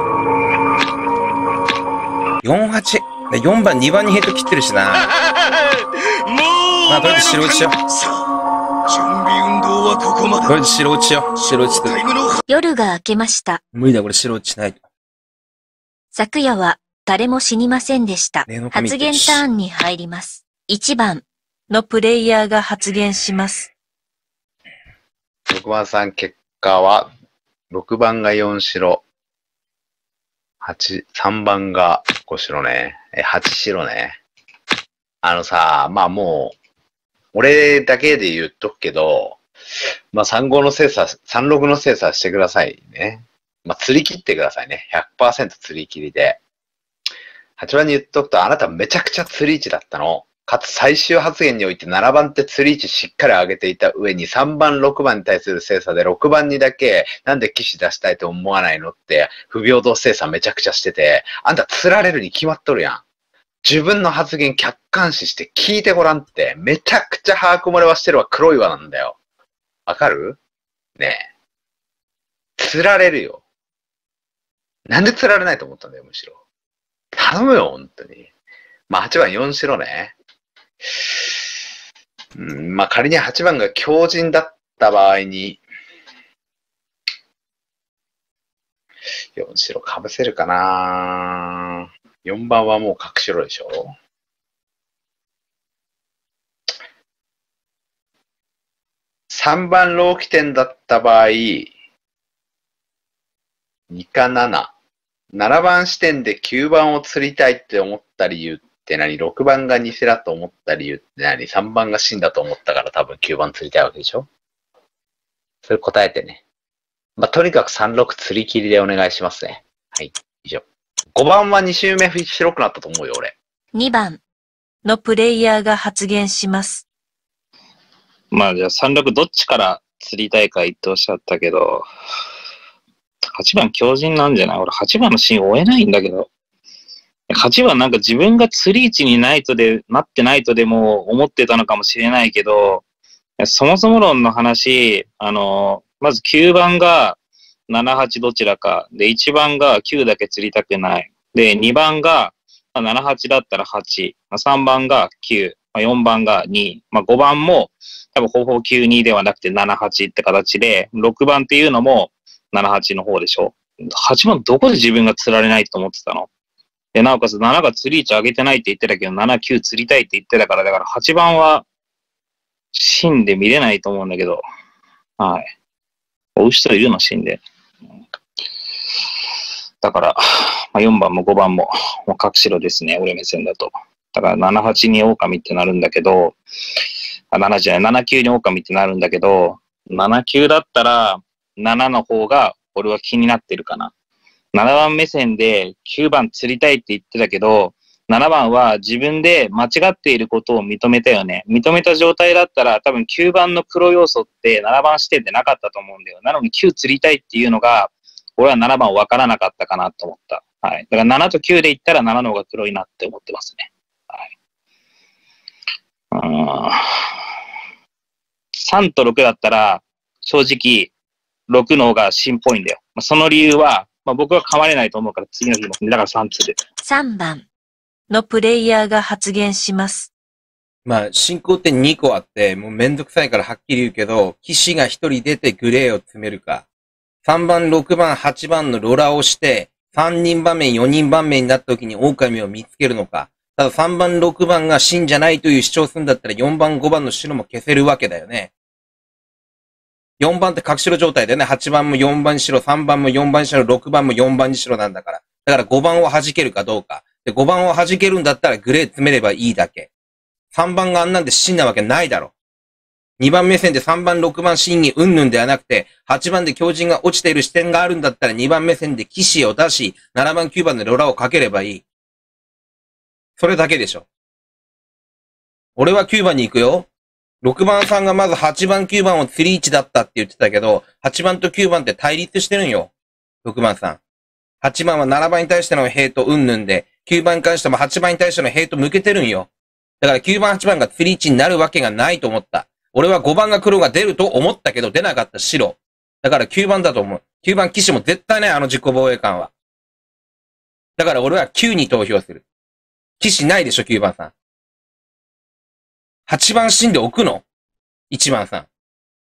よんはち。で、よんばん、にばんにヘッド切ってるしな。まあ、とりあえず白打ちしよう。 準備運動はここまで。 とりあえず白打ちしよう。白打ちって。 夜が明けました。 無理だ、これ白打ちしないと。 昨夜は誰も死にませんでした。発言ターンに入ります。いちばんのプレイヤーが発言します。 ろくばんさん結果は、ろくばんがよん白。はち、さんばんがご白ね。え、はち白ね。あのさ、まあもう、俺だけで言っとくけど、まあさんごの精査、さんろくの精査してくださいね。まあ釣り切ってくださいね。ひゃくパーセント 釣り切りで。はちばんに言っとくと、あなためちゃくちゃ釣り位置だったの。かつ最終発言においてななばんって釣り位置しっかり上げていた上にさんばん、ろくばんに対する精査でろくばんにだけなんで騎士出したいと思わないのって不平等精査めちゃくちゃしてて、あんた釣られるに決まっとるやん。自分の発言客観視して聞いてごらんって、めちゃくちゃ把握漏れはしてるわ、黒いわなんだよ。わかる？ねえ。釣られるよ。なんで釣られないと思ったんだよ、むしろ。頼むよ、本当に。まあはちばんよん白ね。うん、まあ仮にはちばんが強靭だった場合に、 よん白かぶせるかな。よんばんはもう角白でしょ。さんばんロー起点だった場合、にかなな。ななばん視点できゅうばんを釣りたいって思った理由って何？ ろく 番が偽だと思った理由って何？ さん 番が真だと思ったから多分きゅうばん釣りたいわけでしょ？それ答えてね。まあ、とにかくさんろく釣り切りでお願いしますね。はい、以上。ごばんはに周目白くなったと思うよ、俺。 にばんのプレイヤーが発言します。 まあじゃあさんろくどっちから釣りたいか言っておっしゃったけど、はちばん強靭なんじゃない？俺はちばんのシーン追えないんだけど。はちばんなんか自分が釣り位置にないとで、なってないとでも思ってたのかもしれないけど、そもそも論の話、あの、まずきゅうばんがなな、はちどちらか、でいちばんがきゅうだけ釣りたくない。で、にばんがなな、はちだったらはち、さんばんがきゅう、よんばんがに、まあ、ごばんも多分ほぼきゅうにではなくてなな、はちって形で、ろくばんっていうのもなな、はちの方でしょ。はちばんどこで自分が釣られないと思ってたの？で、なおかつななが釣り位置上げてないって言ってたけど、なな、きゅう釣りたいって言ってたから、だからはちばんは芯で見れないと思うんだけど、はい。追う人いるの芯で。だから、まあ、よんばんもごばんも、もう角白ですね、俺目線だと。だからなな、はちに狼ってなるんだけど、あ、ななじゃない、なな、きゅうに狼ってなるんだけど、なな、きゅうだったら、ななの方が俺は気になってるかな。ななばん目線できゅうばん釣りたいって言ってたけど、ななばんは自分で間違っていることを認めたよね。認めた状態だったら多分きゅうばんの黒要素ってななばん視点でなかったと思うんだよ。なのにきゅう釣りたいっていうのが、俺はななばん分からなかったかなと思った。はい。だからななときゅうで言ったらななの方が黒いなって思ってますね。はい。あさんとろくだったら、正直、ろくの方が芯っぽいんだよ。まあ、その理由は、まあ、僕は変われないと思うから次の日も、だからさん釣る。 さんばんのプレイヤーが発言します。 まあ、進行点にこあって、もうめんどくさいからはっきり言うけど、騎士がひとり出てグレーを詰めるか。さんばん、ろくばん、はちばんのロラをして、さんにん場面、よにん場面になった時に狼を見つけるのか。たださんばん、ろくばんが真じゃないという主張するんだったらよんばん、ごばんの白も消せるわけだよね。よんばんって角白状態だよね。はちばんもよんばん白、さんばんもよんばん白、ろくばんもよんばんに白なんだから。だからごばんを弾けるかどうか。で、ごばんを弾けるんだったらグレー詰めればいいだけ。さんばんがあんなんで真なわけないだろ。にばん目線でさんばん、ろくばん真偽うんぬんではなくて、はちばんで強靭が落ちている視点があるんだったらにばん目線で騎士を出し、ななばん、きゅうばんでロラをかければいい。それだけでしょ。俺はきゅうばんに行くよ。ろくばんさんがまずはちばん、きゅうばんを釣り位置だったって言ってたけど、はちばんときゅうばんって対立してるんよ。ろくばんさん。はちばんはななばんに対してのヘイトうんぬんで、きゅうばんに関してもはちばんに対してのヘイト向けてるんよ。だからきゅうばん、はちばんが釣り位置になるわけがないと思った。俺はごばんが黒が出ると思ったけど出なかった白。だからきゅうばんだと思う。きゅうばん騎士も絶対ない、あの自己防衛感は。だから俺はきゅうに投票する。騎士ないでしょ、きゅうばんさん。はちばん芯で置くの ?いちばんさん。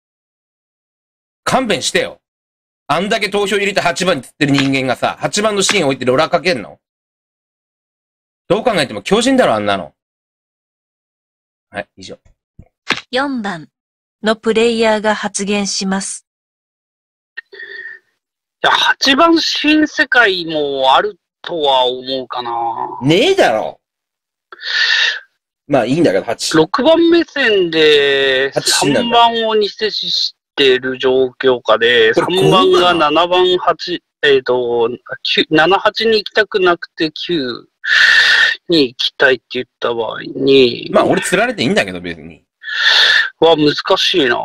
勘弁してよ。あんだけ投票入れてはちばんに釣ってる人間がさ、はちばんの芯置いてロラかけんの？どう考えても強靭だろ、あんなの。はい、以上。 よんばんのプレイヤーが発言します。 いや、はちばん新世界もあるとは思うかな。 ねえだろ。まあいいんだけど、はち。 ろくばん目線でさんばんを偽視してる状況下で、さんばんがななばん、はち、えっと、なな、はちに行きたくなくてきゅうに行きたいって言った場合に。 まあ俺釣られていいんだけど別に。 は難しいな。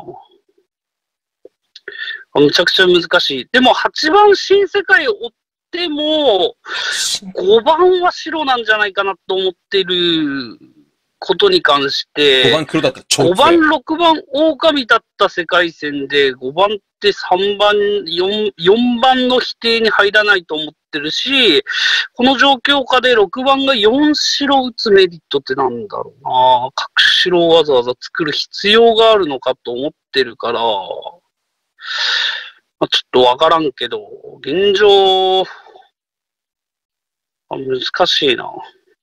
むちゃくちゃ難しい。でもはちばん新世界を追っても、ごばんは白なんじゃないかなと思ってることに関して、 ごばん黒だったら超ごばん、ろくばん狼だった世界線で、ごばんってさんばん、よん、よんばんの否定に入らないと思ってるし、この状況下でろくばんがよん白打つメリットってなんだろうな。角白をわざわざ作る必要があるのかと思ってるから、 まあ、ちょっとわからんけど、現状、あ難しいな。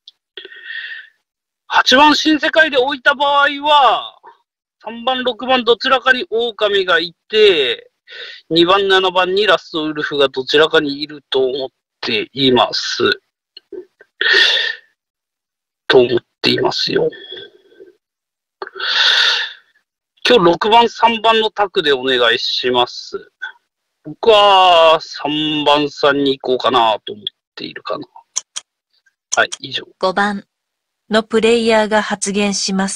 はちばん新世界で置いた場合は、さんばん、ろくばんどちらかに狼がいて、にばん、ななばんにラストウルフがどちらかにいると思っています。と思っていますよ。今日ろくばん、さんばんのタクでお願いします。僕はさんばんさんに行こうかなと思っているかな。はい、以上。 ごばんのプレイヤーが発言します。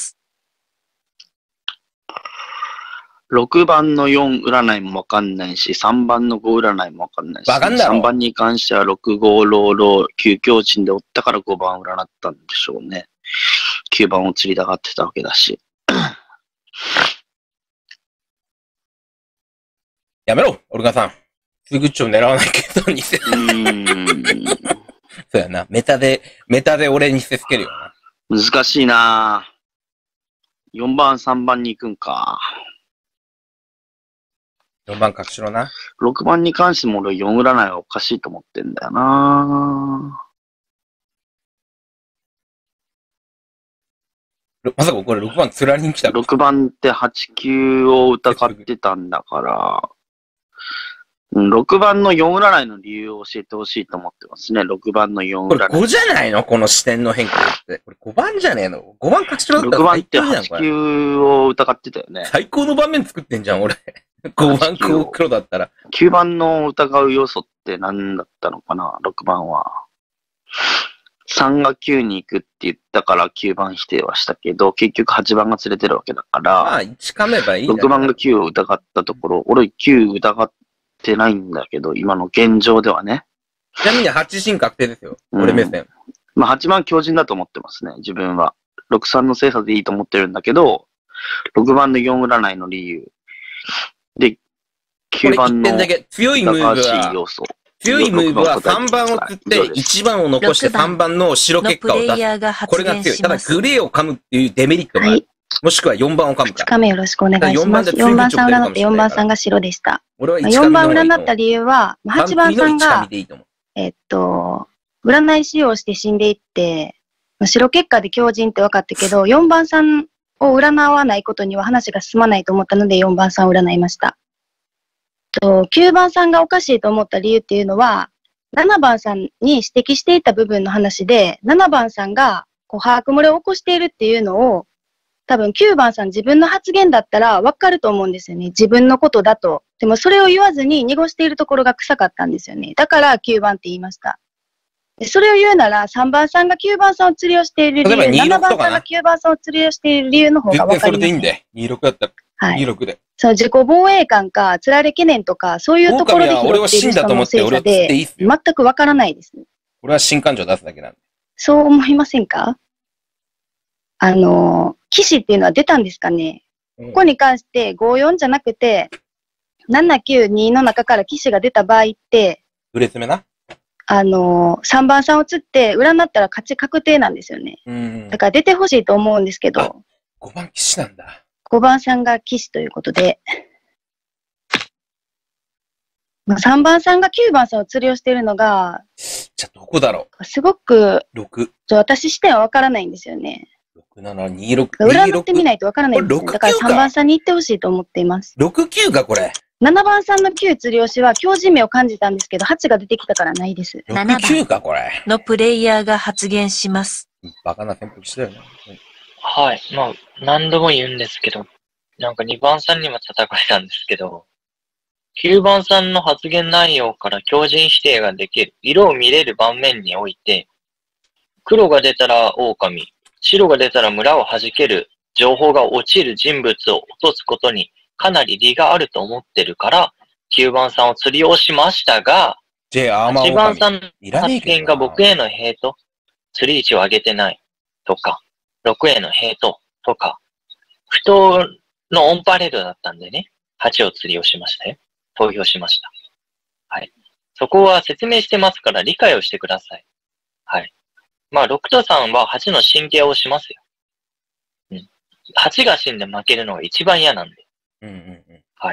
ろくばんのよん占いもわかんないし、さんばんのご占いもわかんないし、 わかんだろさんばんに関してはろく、ご、ロー、ロー、きゅう強鎮でおったからごばん占ったんでしょうね。きゅうばんを釣りたがってたわけだし。 やめろ、オルガさん。すぐっちょ狙わないけど、偽。そうやな。メタで、メタで俺にせつけるよな。難しいなぁ。よんばん、さんばんに行くんか。 よんばん隠しろな。 ろくばんに関しても俺よん占いはおかしいと思ってんだよなぁ。まさかこれろくばんつらりに来たの？ ろく 番ってはち、きゅうを疑ってたんだから、ろくばんのよん占いの理由を教えてほしいと思ってますね。ろくばんのよん占い。 これごじゃないのこの視点の変化って。これごばんじゃねえの ?ご 番隠しろだったらろくばんってはち、きゅうを疑ってたよね。 最高の盤面作ってんじゃん、俺。ごばん黒だったら。 きゅうばんの疑う要素って何だったのかな ?ろく 番は。さんがきゅうに行くって言ったからきゅうばん否定はしたけど、結局はちばんが連れてるわけだから、 まあ、いち噛めばいいんだろくばんがきゅうを疑ったところ、俺きゅう疑ってないんだけど、今の現状ではね。 ちなみにはち進確定ですよ。俺目線。 うん、まあはちばん強靭だと思ってますね、自分は。ろくさんの精査でいいと思ってるんだけど、ろくばんのよん占いの理由。で、きゅうばんの強いムーブは、 要素。 強いムーブはさんばんを釣っていちばんを残してさんばんの白結果を出す。これが強い。ただグレーを噛むっていうデメリットがある。はい、もしくはよんばんを噛むから。 はちかめよろしくお願いします。よんばんさん占ってよんばんさんが白でした。 俺はいちよんばん占った理由は、はちばんさんが、えっと、占い使用して死んでいって、白結果で強靭って分かったけど、よんばんさんを占わないことには話が進まないと思ったのでよんばんさんを占いました。ときゅうばんさんがおかしいと思った理由っていうのは、ななばんさんに指摘していた部分の話で、ななばんさんがこう把握漏れを起こしているっていうのを、多分きゅうばんさん自分の発言だったら分かると思うんですよね。自分のことだと。でもそれを言わずに濁しているところが臭かったんですよね。だからきゅうばんって言いました。でそれを言うなら、さんばんさんがきゅうばんさんを釣りをしている理由、ななばんさんがきゅうばんさんを釣りをしている理由の方が分かります。 全然それでいいんで。にじゅうろくだったら。はい、にじゅうろくで。 そう、自己防衛感か、釣られ懸念とか、そういうところで拾っている人の精査で、全くわからないです。 俺は新感情出すだけなんで。 そう思いませんか？あの、騎士っていうのは出たんですかね、うん、ここに関してごよんじゃなくて、ななきゅうにの中から騎士が出た場合って、 売れ詰めなあの、さんばんさんを釣って、占ったら勝ち確定なんですよね。うん、だから出てほしいと思うんですけど。 ごばん騎士なんだ。 ごばんさんが騎士ということで、まあ、さんばんさんがきゅうばんさんを釣りをしているのが、 じゃあどこだろうすごく、 ろく。 私視点はわからないんですよね。 ろく、なな、にじゅうろく。 占ってみないとわからないんですよ。だからさんばんさんに行ってほしいと思っています。 ろく、きゅうか、これ。 ななばんさんのきゅう釣り押しは強靭味を感じたんですけど、はちが出てきたからないです。 ろく、きゅうか、これ。 のプレイヤーが発言します。 バカな潜伏してたよね。 はい。まあ、何度も言うんですけど、なんかにばんさんにも叩かれたんですけど、きゅうばんさんの発言内容から強靭否定ができる。色を見れる盤面において、黒が出たら狼、白が出たら村を弾ける情報が落ちる人物を落とすことにかなり利があると思ってるから、きゅうばんさんを釣りをしましたが、はちばんさんの発言が僕へのヘイト、釣り位置を上げてないとか、ろくへのヘイトとか、不当のオンパレードだったんでね、はちを釣りをしましたよ。投票しました。はい。そこは説明してますから理解をしてください。はい。まあ、ろくとさんははちの神経をしますよ。うん。はちが死んで負けるのが一番嫌なんで。 うんうんうん。 はい。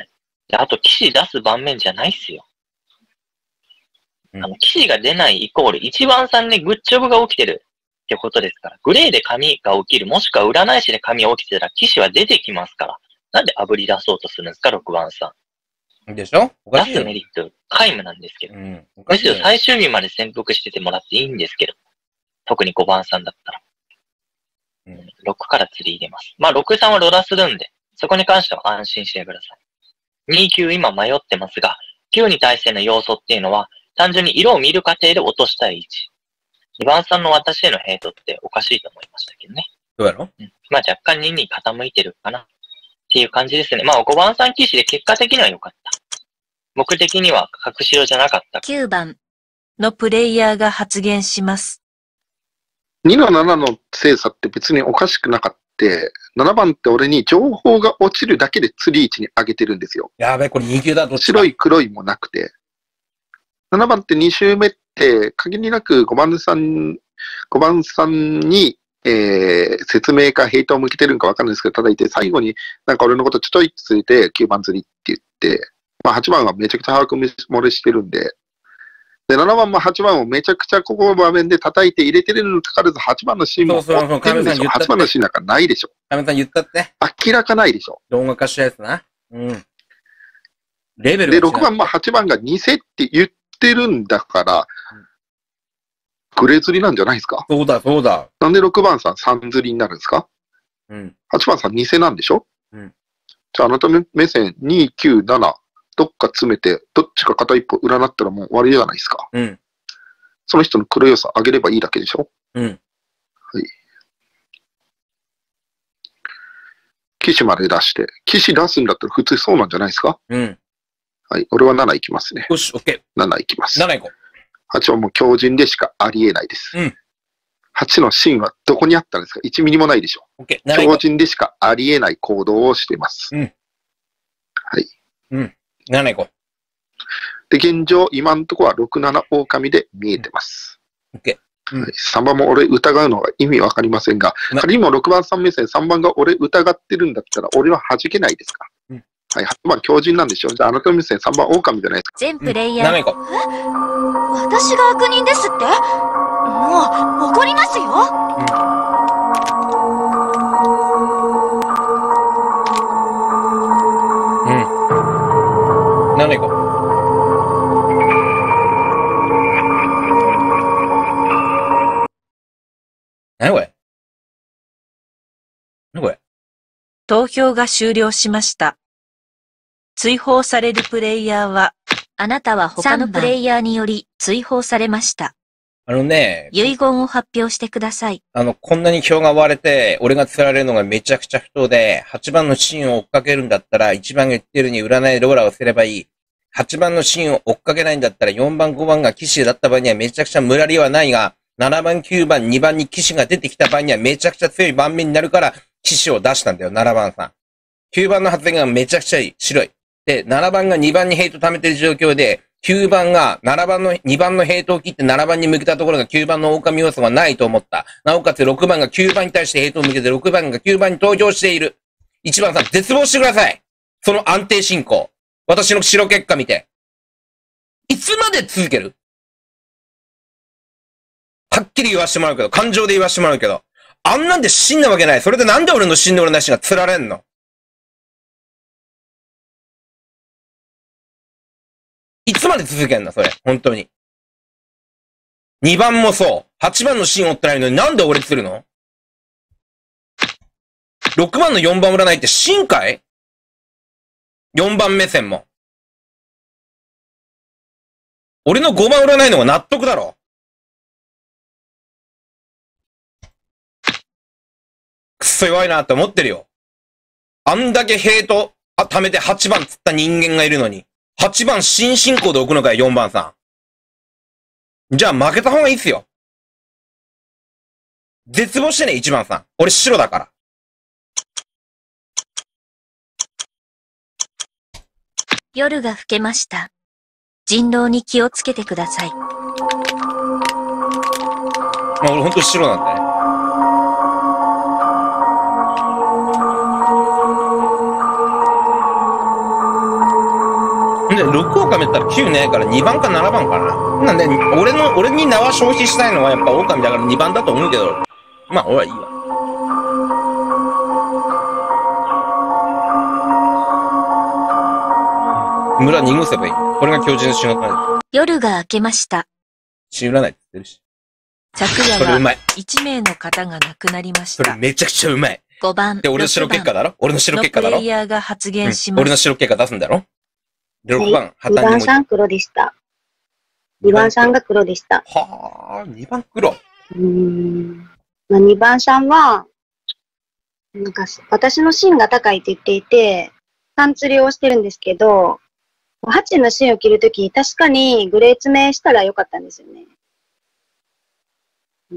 で、あと、騎士出す盤面じゃないっすよ。あの、騎士が出ないイコール、一番さんでグッジョブが起きてるってことですから、グレーで神が起きる、もしくは占い師で神が起きてたら、騎士は出てきますから、なんで炙り出そうとするんですか、ろくばんさん。でしょおかしいよ。 出すメリット、皆無なんですけど。 うん。 むしろ最終日まで潜伏しててもらっていいんですけど。特にごばんさんだったら。うん、ろくから釣り入れます。まあ、ろくさんはロダするんで、そこに関しては安心してください。に、きゅう今迷ってますが、きゅうに対しての要素っていうのは、単純に色を見る過程で落としたい位置。にばんさんの私へのヘイトっておかしいと思いましたけどね。 どうやろうん、まあ若干にに傾いてるかなっていう感じですね。まあごばんさん騎士で結果的には良かった。僕的には隠し色じゃなかった。 きゅうばんのプレイヤーが発言します。 にのななの精査って別におかしくなかった。ななばんって俺に情報が落ちるだけで釣り位置に上げてるんですよ。 やべえ、これに級だと。 白い黒いもなくて。ななばんってに周目って限りなくごばんさん、ごばんさんに、えー、説明かヘイトを向けてるんかわかんないですけど、叩いて最後になんか俺のことちょちょいってついてきゅうばん釣りって言って、まあはちばんはめちゃくちゃ把握漏れしてるんで、で、ななばんもはちばんをめちゃくちゃここの場面で叩いて入れてるにもかかわらずはちばんのシーンも持ってるんでしょ。はちばんのシーンなんかないでしょ。 カメさん言ったって。 明らかないでしょ。 動画化したやつな。うん。レベルで、ろくばんもはちばんが偽って言ってるんだから、グレー釣りなんじゃないですか。 そうだ、そうだ。 なんでろくばんさんさん釣りになるんですか。 うん。 はちばんさん偽なんでしょ。 うん。 じゃああなた目線に、きゅう、なな、どっか詰めて、どっちか片一歩占ったらもう終わりじゃないですか。 うん。 その人の黒要素上げればいいだけでしょ。 うん。 はい。騎士まで出して、騎士出すんだったら普通そうなんじゃないですか。 うん。 はい。俺はなないきますね。 よし、オッケー。 なないきます。 なないこう。 はちはもう強靭でしかありえないです。 うん。 はちの芯はどこにあったんですか。いちミリもないでしょ。 オッケー。 強靭でしかありえない行動をしています。 うん。 はい。 うん。なないこう。 で、現状、今のところはろく、なな狼で見えてます。 オッケー。うん、 はい、さんばんも俺疑うのが意味わかりませんが、仮にもろくばんさん目線、さんばんが俺疑ってるんだったら、俺は弾けないですか。うん、はい、はちばん強靭なんでしょ。じゃあ、あなたの目線さんばん狼じゃないですか。 全プレイヤー。 うん、なないこう。 私が悪人ですって？もう、怒りますよ。 うん。うん。なないこう。何これ何これ投票が終了しました。追放されるプレイヤーは、あなたは他のプレイヤーにより追放されました。 あのね、 遺言を発表してください。 あの、こんなに票が割れて、俺が釣られるのがめちゃくちゃ不当で、はちばんのシーンを追っかけるんだったら、いちばんが言ってるに占いローラーをすればいい。はちばんのシーンを追っかけないんだったら、よんばん、ごばんが騎士だった場合にはめちゃくちゃムラリはないが、ななばん、きゅうばん、にばんに騎士が出てきた場合にはめちゃくちゃ強い盤面になるから、騎士を出したんだよ、ななばんさん。きゅうばんの発言がめちゃくちゃいい。白い。で、ななばんがにばんにヘイト貯めてる状況で、きゅうばんがななばんの、にばんのヘイトを切ってななばんに向けたところがきゅうばんの狼要素がないと思った。なおかつろくばんがきゅうばんに対してヘイトを向けてろくばんがきゅうばんに投票している。いちばんさん、絶望してください。その安定進行。私の白結果見て。いつまで続ける？はっきり言わしてもらうけど、感情で言わしてもらうけど、あんなんで死んだわけない。それでなんで俺の死んで俺なしが釣られんの？いつまで続けんのそれ。本当に。にばんもそう。はちばんのシーン追ってないのになんで俺釣るの？ ろく 番のよんばん占いって真かい？ よん 番目線も。俺のごばん占いの方が納得だろ。くっそ弱いなって思ってるよ。あんだけヘイト貯めてはちばん釣った人間がいるのに、はちばん新進行で置くのかよ、よんばんさん。じゃあ負けた方がいいっすよ。絶望してね、いちばんさん。俺白だから。 夜が更けました。人狼に気をつけてください。 まあ、俺ほんと白なんだね。 でろく狼だったらきゅうねえからにばんかななばんかな。なんで、俺の、俺に名は消費したいのはやっぱ狼だからにばんだと思うけど、まあ俺はいいわ。村に逃せばいい。これが巨人の仕事なんです。 夜が明けました。 血占いって言ってるし。 昨夜はこれうまい。 いち名の方が亡くなりましそれた。 めちゃくちゃうまい。 ごばん、 で、俺の白結果だろ俺の白結果だろのプレイヤーが発言しうん、 ます。 俺の白結果出すんだろで、ろくばん、破にばん綻にも。 さん黒でした。にばんさんが黒でした。 はぁ、にばん黒。 うーん。まあ、にばんさんは、なんか、私の芯が高いって言っていて、半釣りをしてるんですけど、はちの芯を切るとき、確かにグレー詰めしたらよかったんですよね。うん。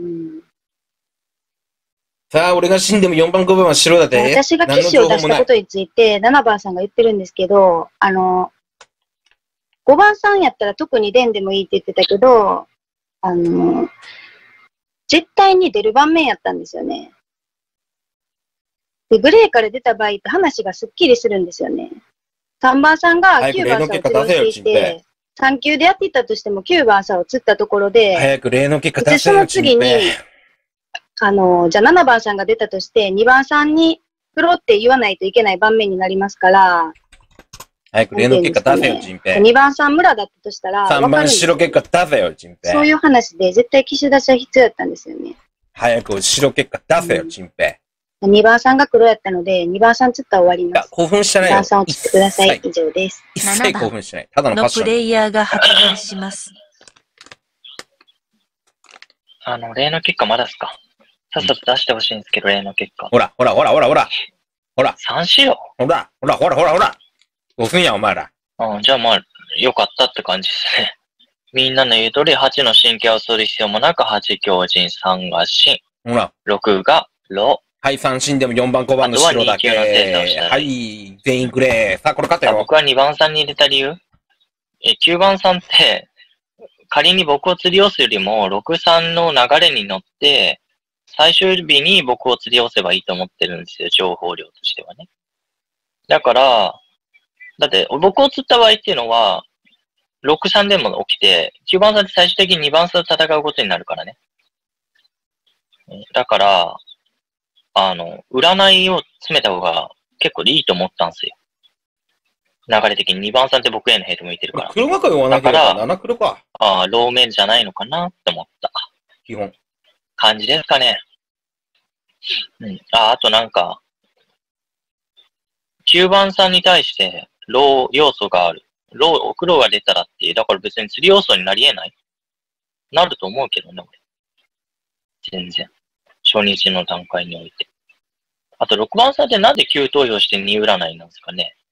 さあ、俺が死んでもよんばんごばんは白だで。 私が騎士を出したことについて、ななばんさんが言ってるんですけど、あの、ごばんさんやったら特に出んでもいいって言ってたけど、あの、絶対に出る盤面やったんですよね。で、グレーから出た場合って話がすっきりするんですよね。さんばんさんがきゅうばんさんを釣りをしていて、さん級でやっていたとしてもきゅうばんさんを釣ったところで、 早く例の結果で、 出せよ、 その次に、あの、じゃあななばんさんが出たとして、にばんさんに黒って言わないといけない盤面になりますから、 早く例の結果出せよ、チンペイ。 にばんさん村だったとしたら、 さんばんわかるんです白結果出せよ、チンペイ。 そういう話で絶対機種出しは必要だったんですよね。 早く白結果出せよ、チンペにばんさんが黒やったので、にばんさん釣ったら終わります。 興奮してないよにばんさんを釣ってください。以上です。 イ。一切興奮してない。ただのファッション。 のプレイヤーが発言します。 あの、例の結果まだっすか？さっさと出してほしいんですけど、例の結果。 ほら、ほら、ほら、ほら、ほら。ほら。 さんしよほら、ほら、ほら、ほら、ほら。ごふんや、お前ら。 う。うん、じゃあまあ、よかったって感じですね。みんなの言う通り、はちの神経をする必要もなく、はち強靭、さんが神。 ほら。 ろくがロ。 はい、さん死んでもよんばん、ごばんの白だけ。 あとはに級のデータをしたはい、全員グレー。さあ、これ勝ったよ。 僕はにばんさんに入れた理由え、きゅうばんさんって、仮に僕を釣り寄せよりも、ろくさんの流れに乗って、最終日に僕を釣り寄せばいいと思ってるんですよ、情報量としてはね。だから、だって僕を釣った場合っていうのは、ろくさんでも起きて、きゅうばんさんって最終的ににばんさんと戦うことになるからね。だから、あの、占いを詰めた方が結構いいと思ったんですよ。流れ的ににばんさんって僕へのヘイト向いてるから。 黒幕はなければなな黒か。 ああ、ローメンじゃないのかなって思った。 基本。 感じですかね。うん。あ、あとなんか、きゅうばんさんに対して、ロー要素がある。ロー、黒が出たらっていう、だから別に釣り要素になり得ないなると思うけどね、俺。全然。初日の段階において。あと、ろくばんさんってなんできゅう投票してに占いなんですかね。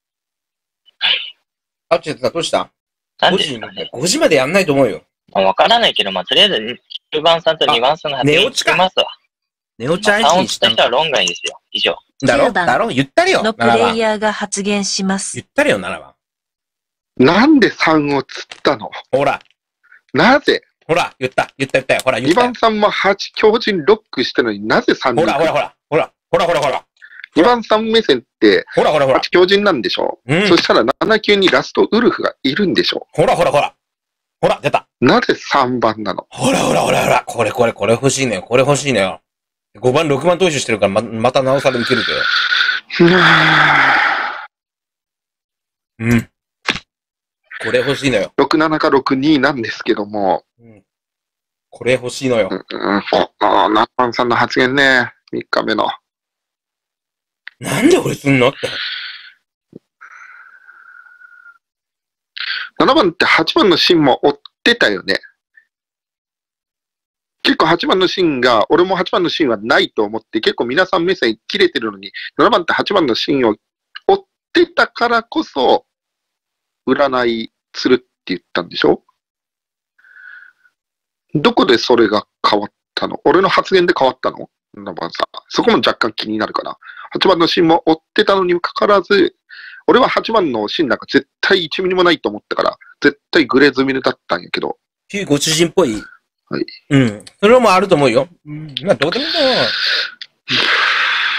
あっちやったらどうしたなんですかね。 ごじまでやんないと思うよ。 まあ、わからないけど、まあ、とりあえず、きゅうばんさんとにばんさんの発言聞きますわ。 ネオちゃんまあ、さんをに釣った人は論外ですよ。以上。 だろきゅうばんだろ言ったりよ。 のプレイヤーが発言します。 言ったりよ、ななばん。 なんでさんを釣ったの？ ほら。 なぜ？ ほら、言った、言った、言ったよ。ほら、言っにたよ。 ばんさんもはち強靭ロックしてるのになぜさんにほら、ほら、ほら、ほら、ほら、ほら、ほら。 にばんさん目線って、 ほら、ほら、ほら。 はち強靭なんでしょ、 うん、 そしたらなな級にラストウルフがいるんでしょ。 ほら、ほら、ほら。ほら、出た。 なぜさんばんなの？ ほら、ほら、ほら、ほら。これ、これ、これ欲しいのよ。これ欲しいのよ。ごばん、ろくばん投手してるから、ま、またなおさら受けるけど。うん。これ欲しいのよ。 ろくななかろくになんですけども。 うん、これ欲しいのよ。 うん、うん、ななばんさんの発言ね。みっかめの。 なんで俺すんのって。 ななばんってはちばんのシーンも追ってたよね。結構はちばんのシーンが、俺もはちばんのシーンはないと思って、結構皆さん目線切れてるのに、ななばんってはちばんのシーンを追ってたからこそ、占いするって言ったんでしょ？どこでそれが変わったの？俺の発言で変わったの？ななばんさん。そこも若干気になるかな。はちばんのシーンも追ってたのにもかかわらず、俺ははちばんのシーンなんか絶対いちミリもないと思ったから、絶対グレーズミルだったんやけど。 旧ご主人っぽい。 はい。 うん。それもあると思うよ。うん。まあ、どうでもいいんだよ。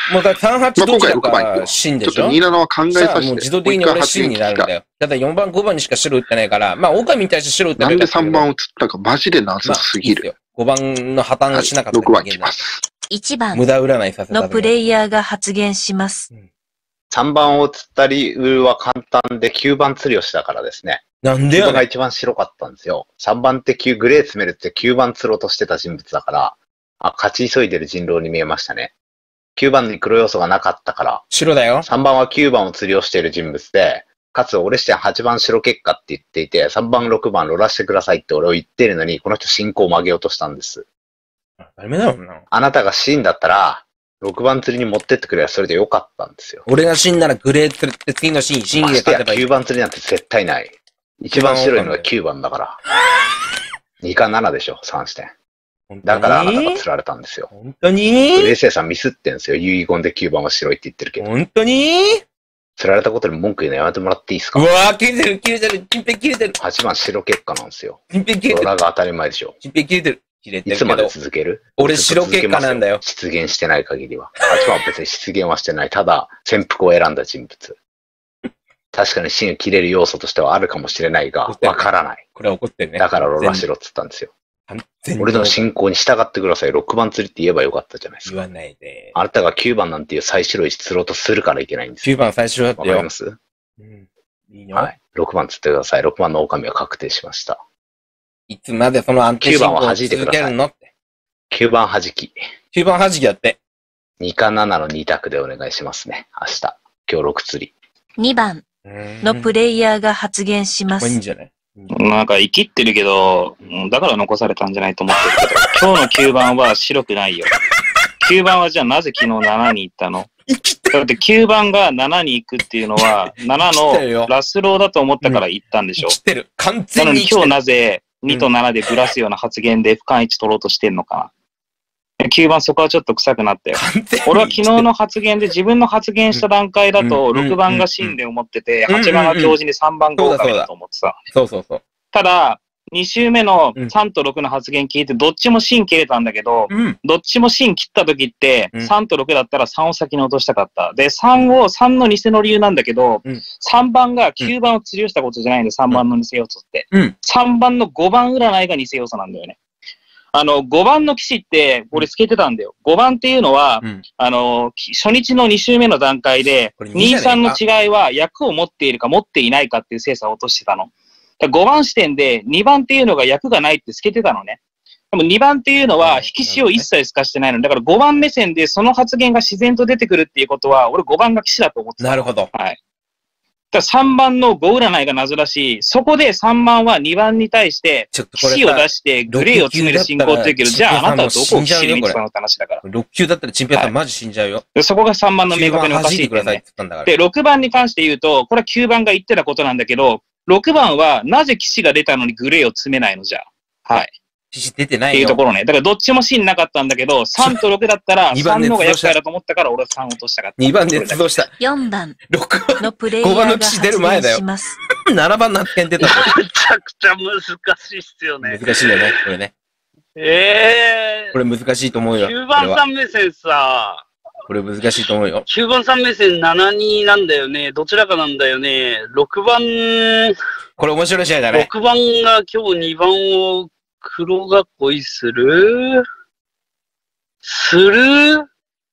もうだってさんはちまあ、 どちら今回ろくばん行くかわ。 芯でしょちょっとにななは考えさせて。 さあもう自動的に俺芯になるんだよ。ただよんばん、ごばんにしか白打ってないから、まあ、狼に対して白打ってなんでさんばんを釣ったかマジで謎すぎる。 ごばんの破綻をしなかった、 はい、ろくばん来ます。 いちばん無駄占いさせたのプレイヤーが発言します。 さんばんを釣った理由は簡単できゅうばん釣りをしたからですね。 なんでよ、ね。 きゅうばんが一番白かったんですよ。さんばんってきゅうグレー詰めるってきゅうばん釣ろうとしてた人物だから、あ、勝ち急いでる人狼に見えましたね。きゅうばんに黒要素がなかったから。 白だよ。 さんばんはきゅうばんを釣りをしている人物で、かつ俺視点はちばん白結果って言っていて、さんばん、ろくばんロラしてくださいって俺を言ってるのに、この人進行を曲げようとしたんです。 ダメだもんな。 あなたが死んだったら、ろくばん釣りに持ってってくればそれでよかったんですよ。 俺が死んだらグレー釣って次のシーン、シーンで勝てばいい。 きゅうばん釣りなんて絶対ない。一番白いのはきゅうばんだから。にかななでしょ、さん視点。だからあなたが釣られたんですよ。 本当に冷静さんミスってんですよ。遺言できゅうばんは白いって言ってるけど。 本当に釣られたことに文句言うのやめてもらっていいですか？ うわー、切れてる、切れてる、チンペ切れてる。 はちばん白結果なんですよ。 チンペ切れてる。 ロラが当たり前でしょ。 チンペ切れてる。切れてるいつまで続ける？ 俺白結果なんだよ。 出現してない限りは。はちばんは別に出現はしてない。ただ、潜伏を選んだ人物。確かに芯を切れる要素としてはあるかもしれないが、わからない。 これは怒ってるね。 だからロラ白っつったんですよ。俺の進行に従ってください。ろくばん釣りって言えばよかったじゃないですか。 言わないで。 あなたがきゅうばんなんていう最白いし釣ろうとするからいけないんですよ。きゅうばん最白だってよ。 わかります？ うん。いいよ。 はい。ろくばん釣ってください。ろくばんの狼は確定しました。 いつまでその安定進行を続けるのって。 きゅうばん弾き。 きゅうばん弾きやって。 にかななのに択でお願いしますね。明日。今日ろく釣り。 にばんのプレイヤーが発言します。 いいんじゃない？ なんか生きってるけど、だから残されたんじゃないと思ってるけど、今日のきゅうばんは白くないよ。きゅうばんはじゃあなぜ昨日ななに行ったの？だってきゅうばんがななに行くっていうのは、ななのラスローだと思ったから行ったんでしょ。 生きてる。完全になのに今日なぜにとななでブラすような発言で俯瞰位置取ろうとしてんのかな。きゅうばんそこはちょっと臭くなったよ。俺は昨日の発言で自分の発言した段階だとろくばんが真で思ってて、はちばんが強靭でさんばんが狼だと思ってた。 そうそうそう。 ただ、に週目のさんとろくの発言聞いてどっちも芯切れたんだけど、どっちも芯切った時ってさんとろくだったらさんを先に落としたかった。で、さんを、さんの偽の理由なんだけど、さんばんがきゅうばんを釣りをしたことじゃないんで、さんばんの偽要素って。さんばんのごばん占いが偽要素なんだよね。あの、ごばんの騎士って、俺つけてたんだよ。ごばんっていうのは、うん、あの、初日のに週目の段階で、に、さんの違いは役を持っているか持っていないかっていう精査を落としてたの。ごばん視点でにばんっていうのが役がないってつけてたのね。でもにばんっていうのは引き潮を一切透かしてないの。だからごばん目線でその発言が自然と出てくるっていうことは、俺ごばんが騎士だと思ってた。 なるほど。 はい。ださんばんのご占いが謎らしい。そこでさんばんはにばんに対して、騎士を出してグレーを詰める進行って言うけど、じゃああなたはどこを騎士に見てたのって話だから。 ろく級だったらチンペイさんマジ死んじゃうよ。 でそこがさんばんの明確におかしい点ね。で、ろくばんに関して言うと、これはきゅうばんが言ってたことなんだけど、ろくばんはなぜ騎士が出たのにグレーを詰めないのじゃあ。はい。 騎士出てないよ。 っていうところね。だからどっちも芯なかったんだけど、さんとろくだったらさんの方が厄介だと思ったから俺はさん落としたかった。 にばんで出動した。 よんばんろくばんのプレイヤーが発言します。 ななばんの発言出た。 めちゃくちゃ難しいっすよね。 難しいよね、これね。 ええー。 これ難しいと思うよ。 きゅうばんさん目線さ。 これ難しいと思うよ。 きゅうばんさん目線ななになんだよね。どちらかなんだよね。ろくばん。 これ面白い試合だね。 ろくばんが今日にばんを黒囲いするする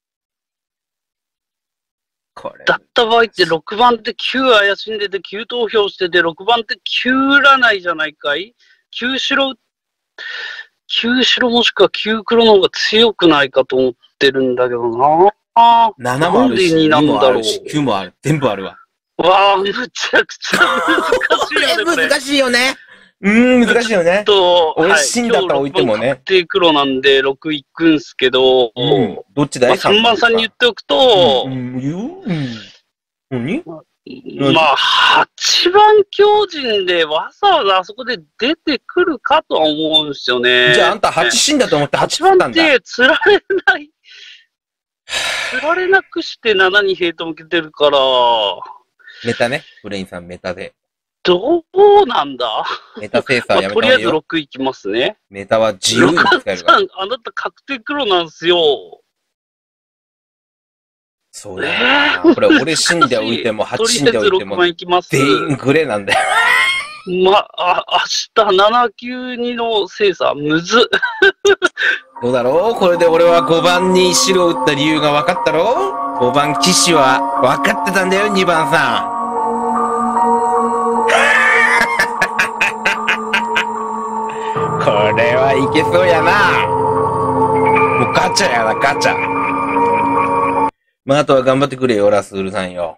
これ。 だった場合ってろくばんってきゅう怪しんでてきゅう投票しててろくばんってきゅう占いじゃないかい ?きゅう 白、きゅう白もしくはきゅう黒の方が強くないかと思ってるんだけどな。 ななもあるし、にもあるし、きゅうもある。全部あるわ。 わあ、むちゃくちゃ難しいよね。 これ難しいよね。うーん、難しいよね。 と、 俺死んだったら置いてもね。 確定黒なんでろくいくんすけど、 うん、どっちだい、まあ、 さんばんさんに言っておくと、 うん、言ううん。 何まあ、はちばん強靭でわざわざあそこで出てくるかとは思うんですよね。 じゃああんたはち死んだと思ってはちばんって釣られない、釣られなくしてななにヘイト向けてるから。 メタね。ブレインさんメタで。 どうなんだメタ精査やめた方がいいよ、まあ、 とりあえずろくいきますね。 メタは自由に使えるから。 あなた確定黒なんすよ。 そうだよな。これ、俺死んでおいても、はち死んでおいても、全員グレーなんだよ。 ま、あ、明日ななきゅうにの精査、むず。 どうだろうこれで俺はごばんに白を打った理由が分かったろ ?ご 番騎士は分かってたんだよ、にばんさん。これはいけそうやな。もうガチャやな、ガチャ。まあ、あとは頑張ってくれよ、ラスールさんよ。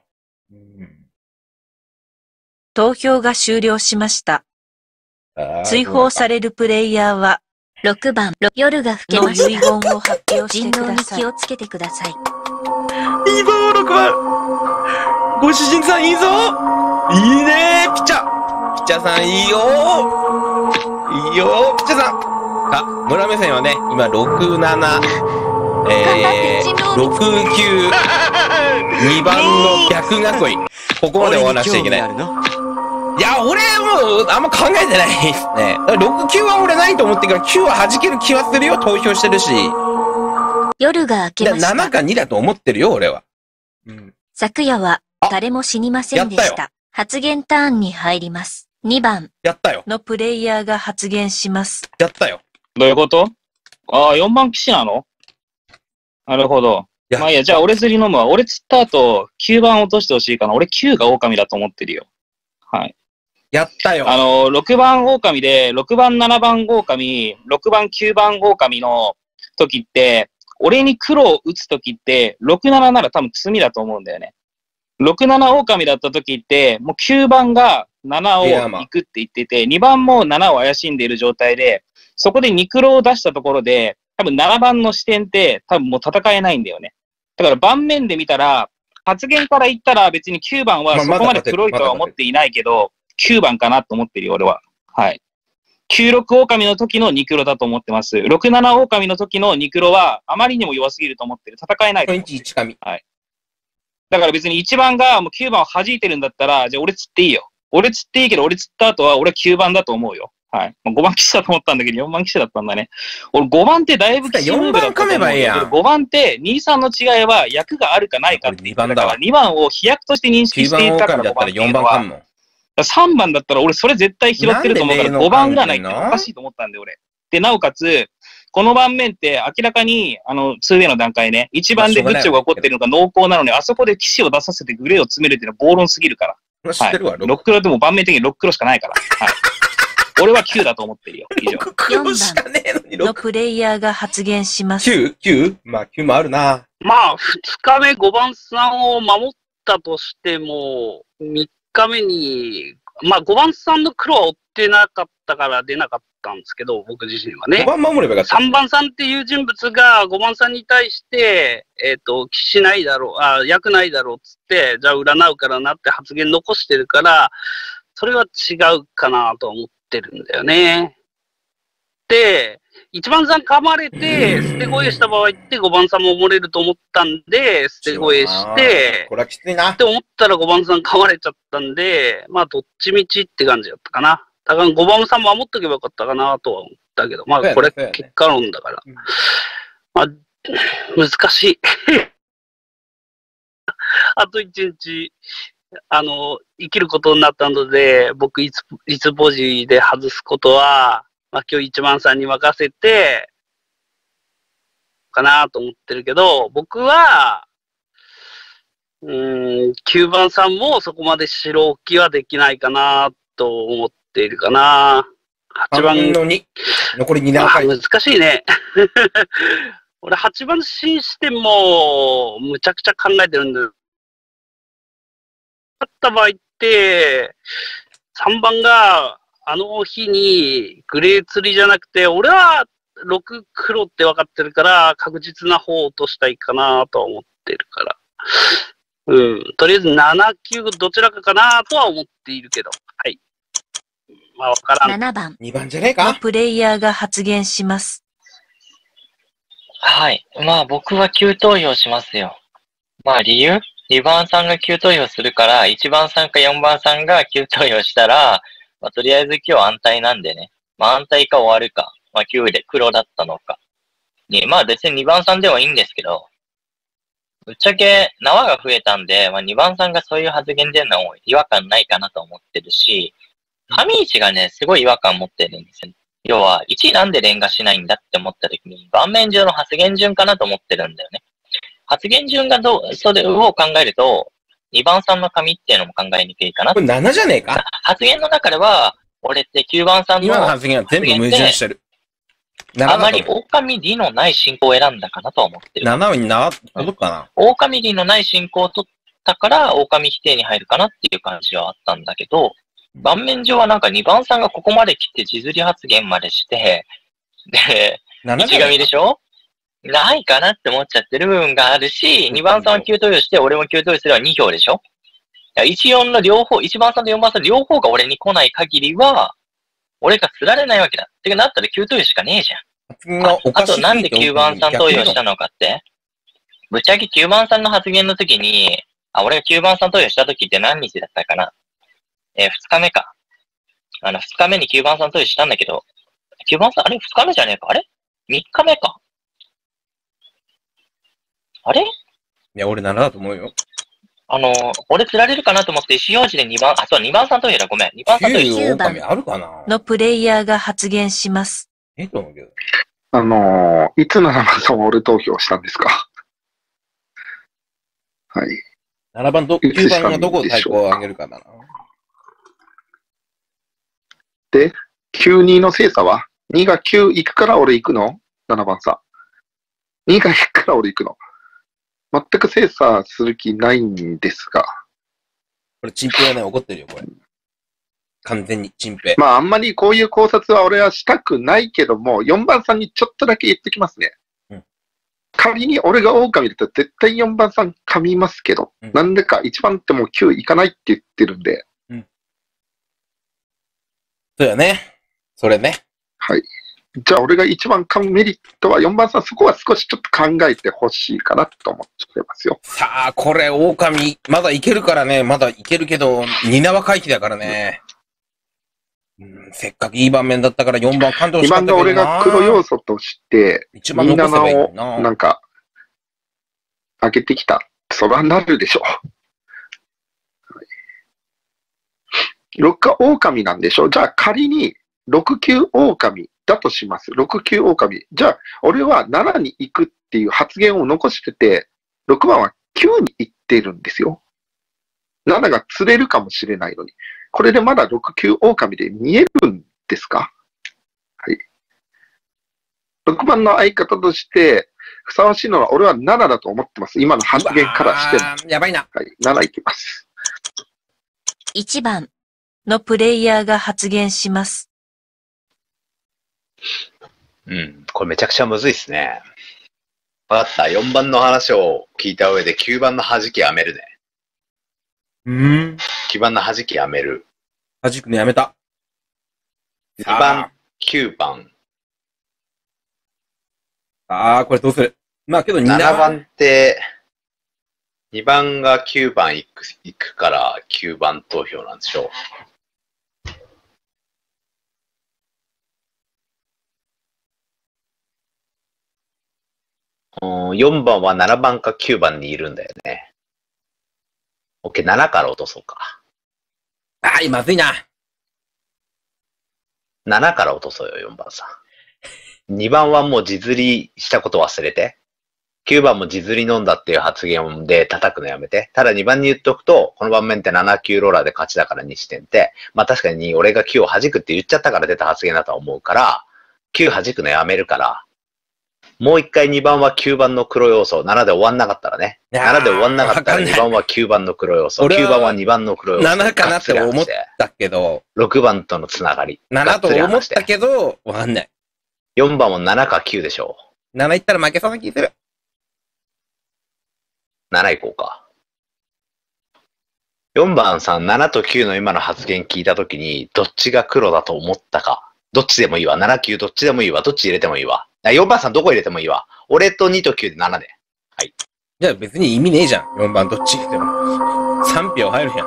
投票が終了しました。追放されるプレイヤーは、 ろくばん、夜が更けのました。 遺言を発表してく人狼にださい。 気をつけてください。 にばん、ろくばん。ご主人さんいいぞ。いいねピッチャー。ピッチャーさんいいよ。いいよ、ピッチャーさん。あ、村目線はね、今、ろく、なな、えー、ろく、きゅう、にばんの逆囲い。ここまで終わらしちゃいけない。いや、俺もう、あんま考えてないですね。ろく、きゅうは俺ないと思ってるから、きゅうは弾ける気はするよ、投票してるし。 夜が明けました。 ななかにだと思ってるよ、俺は。 昨夜は誰も死にませんでやったした。発言ターンに入ります。にばん。 やったよ。 のプレイヤーが発言します。 やったよ。 どういうことああ、よんばん騎士なのなるほど。まあいいや、じゃあ俺釣り飲むわ。俺釣った後、きゅうばん落としてほしいかな。俺きゅうが狼だと思ってるよ。はい。 やったよ。 あの、ろくばん狼で、ろくばんななばん狼、ろくばんきゅうばん狼の時って、俺に黒を打つ時って、ろくなななら多分罪だと思うんだよね。ろくなな狼だった時って、もうきゅうばんがななを行くって言ってて、にばんもななを怪しんでいる状態で、そこでに黒を出したところで、多分ななばんの視点って多分もう戦えないんだよね。だから盤面で見たら、発言から言ったら別にきゅうばんはそこまで黒いとは思っていないけど、きゅうばんかなと思ってるよ、俺は。はい。きゅうろく狼の時のに黒だと思ってます。ろくなな狼の時のに黒はあまりにも弱すぎると思ってる。戦えないと思ってる。 いちいち神。 はい。だから別にいちばんがもうきゅうばんを弾いてるんだったら、じゃあ俺釣っていいよ。俺釣っていいけど、俺釣った後は俺はきゅうばんだと思うよ。はい。ごばん騎士だと思ったんだけど、よんばん騎士だったんだね。俺ごばんってだいぶ騎士ムーブだったと思う。 よんばん噛めばいいやんごばんってに、さんの違いは役があるかないかって言ってたから、にばんを飛躍として認識していたからごばんっていうのは。さんばんだったら俺それ絶対拾ってると思うからごばん占いっておかしいと思ったんで俺。で、なおかつ、この盤面って明らかに、あの、ツーウェイの段階ね、いちばんでブッチョが起こってるのが濃厚なのに、あそこで騎士を出させてグレーを詰めるっていうのは暴論すぎるから。 知ってるわ、 はい、ロックロでも盤面的にロックロしかないから。はい。俺はきゅうだと思ってるよ。以上。 よんばんのプレイヤーが発言します。 きゅう?きゅう? まあきゅうもあるな。 まあ、ふつかめごばんさんを守ったとしても、みっかめに、まあごばんさんの黒は追ってなかったから出なかったんですけど、僕自身はね。 ごばん守ればよかった。 さんばんさんっていう人物がごばんさんに対して、えっ、と、騎士ないだろう、あ、役ないだろうっつって、じゃあ占うからなって発言残してるから、それは違うかなと思ってるんだよね。で、いちばんさん噛まれて、捨て声した場合ってごばんさんも守れると思ったんで、捨て声して、 これはきついな。 って思ったらごばんさん噛まれちゃったんで、まあどっちみちって感じだったかな。だからごばんさん守っとけばよかったかなとは思ったけど、まあこれ結果論だから。まあ、難しい。あと一日、あの、生きることになったので、僕いつ、いつポジで外すことは、まあ今日いちばんさんに任せて、かなと思ってるけど、僕は、うーん、きゅうばんさんもそこまで白置きはできないかなと思っているかな。はちばん。 のに。残りに段階。 難しいね。俺はちばん進しても、むちゃくちゃ考えてるんだよ。勝った場合って、さんばんが、あの日にグレー釣りじゃなくて、俺はろく黒って分かってるから、確実な方を落としたいかなとは思ってるから。うん。とりあえずなな、きゅうどちらかかなとは思っているけど。はい。まあ分からん。 ななばん。 にばんじゃねえかのプレイヤーが発言します。 はい。まあ僕はきゅう投票しますよ。まあ理由 ?に 番さんがきゅう投票するから、いちばんさんかよんばんさんがきゅう投票したら、まあとりあえず今日安泰なんでね。まあ安泰か終わるか。まあきゅうで黒だったのか。にまあ別ににばんさんではいいんですけど、 ぶっちゃけ縄が増えたんで、まあ、にばんさんがそういう発言での違和感ないかなと思ってるし、上市がね、すごい違和感持ってるんですよ。要は、いちいなんで連がしないんだって思った時に、盤面上の発言順かなと思ってるんだよね。発言順がどう、それを考えると、にばんさんの紙っていうのも考えにくいかな。 これななじゃねえか？ 発言の中では、俺ってきゅうばんさんの今の発言は全部矛盾してる。 あまり狼理のない進行を選んだかなとは思ってる。 ななにな、届くかな？ 狼理のない進行を取ったから、狼否定に入るかなっていう感じはあったんだけど、盤面上はなんかにばんさんがここまで来て自釣り発言までして、で、一紙でしょ？ないかなって思っちゃってる部分があるし、にばんさんはきゅう投与して、俺もきゅう投与すればに票でしょ？いち、よんの両方、いちばんさんとよんばんさん両方が俺に来ない限りは、俺が釣られないわけだ。ってなったらきゅう投与しかねえじゃん。あ, あとなんできゅうばんさん投与したのかって？ぶっちゃけきゅうばんさんの発言の時に、あ、俺がきゅうばんさん投与した時って何日だったかな？えー、ふつかめか。あの、ふつかめにきゅうばんさん投与したんだけど、きゅうばんさん、あれ ?ふつ 日目じゃねえか？あれ ?みっ 日目か。あれ？いや、俺ななだと思うよ。 あの、俺釣られるかなと思って意思表示でにばん、あ、そう、にばんさん投与だ、ごめん。にばんさん投与きゅう狼あるかなのプレイヤーが発言します。 ええと思うけど。 あのー、いつななばんさんは俺投票したんですか？はい。 ななばんときゅうばんがどこで対抗を上げるかだな。 で、きゅうにの精査は ?に がきゅう行くから俺行くの？ なな 番さ。にが行くから俺行くの。全く精査する気ないんですが。 これ、チンペイはね、怒ってるよ、これ。完全に、チンペイ。 まあ、あんまりこういう考察は俺はしたくないけども、よんばんさんにちょっとだけ言ってきますね。うん、仮に俺が狼だったら絶対よんばんさん噛みますけど、うん、なんでかいちばんってもうきゅう行かないって言ってるんで。うん。 そうやね。それね。 はい。じゃあ俺が一番噛むメリットはよんばんさん、そこは少しちょっと考えてほしいかなと思ってますよ。 さあ、これ狼、まだいけるからね、まだいけるけど、に縄回避だからね。うん、せっかくいい盤面だったからよんばん感動しかったけどな。 にばんが俺が黒要素として、にななをなんか、上げてきた。そらなるでしょう。ろくが狼なんでしょ。じゃあ仮にろくきゅう狼だとします。ろくきゅう狼。じゃあ、俺はななに行くっていう発言を残してて、ろくばんはきゅうに行ってるんですよ。ななが釣れるかもしれないのに。これでまだろくきゅう狼で見えるんですか？はい。ろくばんの相方としてふさわしいのは俺はななだと思ってます。今の発言からしても。 やばいな。 はい。なな行きます。 いちばんのプレイヤーが発言します。 うん。これめちゃくちゃむずいっすね。わかった。よんばんの話を聞いた上できゅうばんの弾きやめるね。 うん。 きゅうばんの弾きやめる。 弾くのやめた。 にばん、きゅうばん。 ああ、これどうする？まあけどにななばんって、にばんがきゅうばん行く、行くからきゅうばん投票なんでしょう。よんばんはななばんかきゅうばんにいるんだよね。OK、ななから落とそうか。 ああ、まずいな。 ななから落とそうよ、よんばんさん。にばんはもう自釣りしたこと忘れて。きゅうばんも自釣り飲んだっていう発言で叩くのやめて。ただにばんに言っとくと、この盤面ってななきゅうローラーで勝ちだからにしてんって、まあ確かに俺がきゅうを弾くって言っちゃったから出た発言だとは思うから、きゅう弾くのやめるから、もう一回にばんはきゅうばんの黒要素、ななで終わんなかったらね。ななで終わんなかったらにばんはきゅうばんの黒要素、きゅうばんはにばんの黒要素。 ななかなって思ったけど。 ろくばんとのつながり。 ななと思ったけど、わかんない。 よんばんもななかきゅうでしょう。なな行ったら負けそうな気する。 なな行こうか。よんばんさん、ななときゅうの今の発言聞いたときに、どっちが黒だと思ったか。どっちでもいいわ。なな、きゅうどっちでもいいわ。どっち入れてもいいわ。よんばんさんどこ入れてもいいわ。俺とにときゅうでななで。はい。 じゃあ別に意味ねえじゃん。よんばんどっち入れても。さん票入るやん。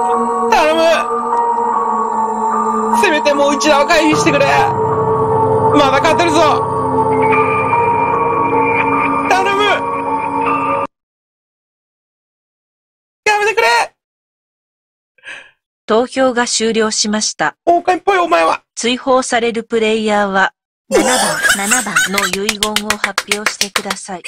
頼む！せめてもう一打は回避してくれ！ まだ勝てるぞ。頼む。やめてくれ。 投票が終了しました。 狼っぽいお前は。 追放されるプレイヤーは、ななばん、ななばんの遺言を発表してください。 い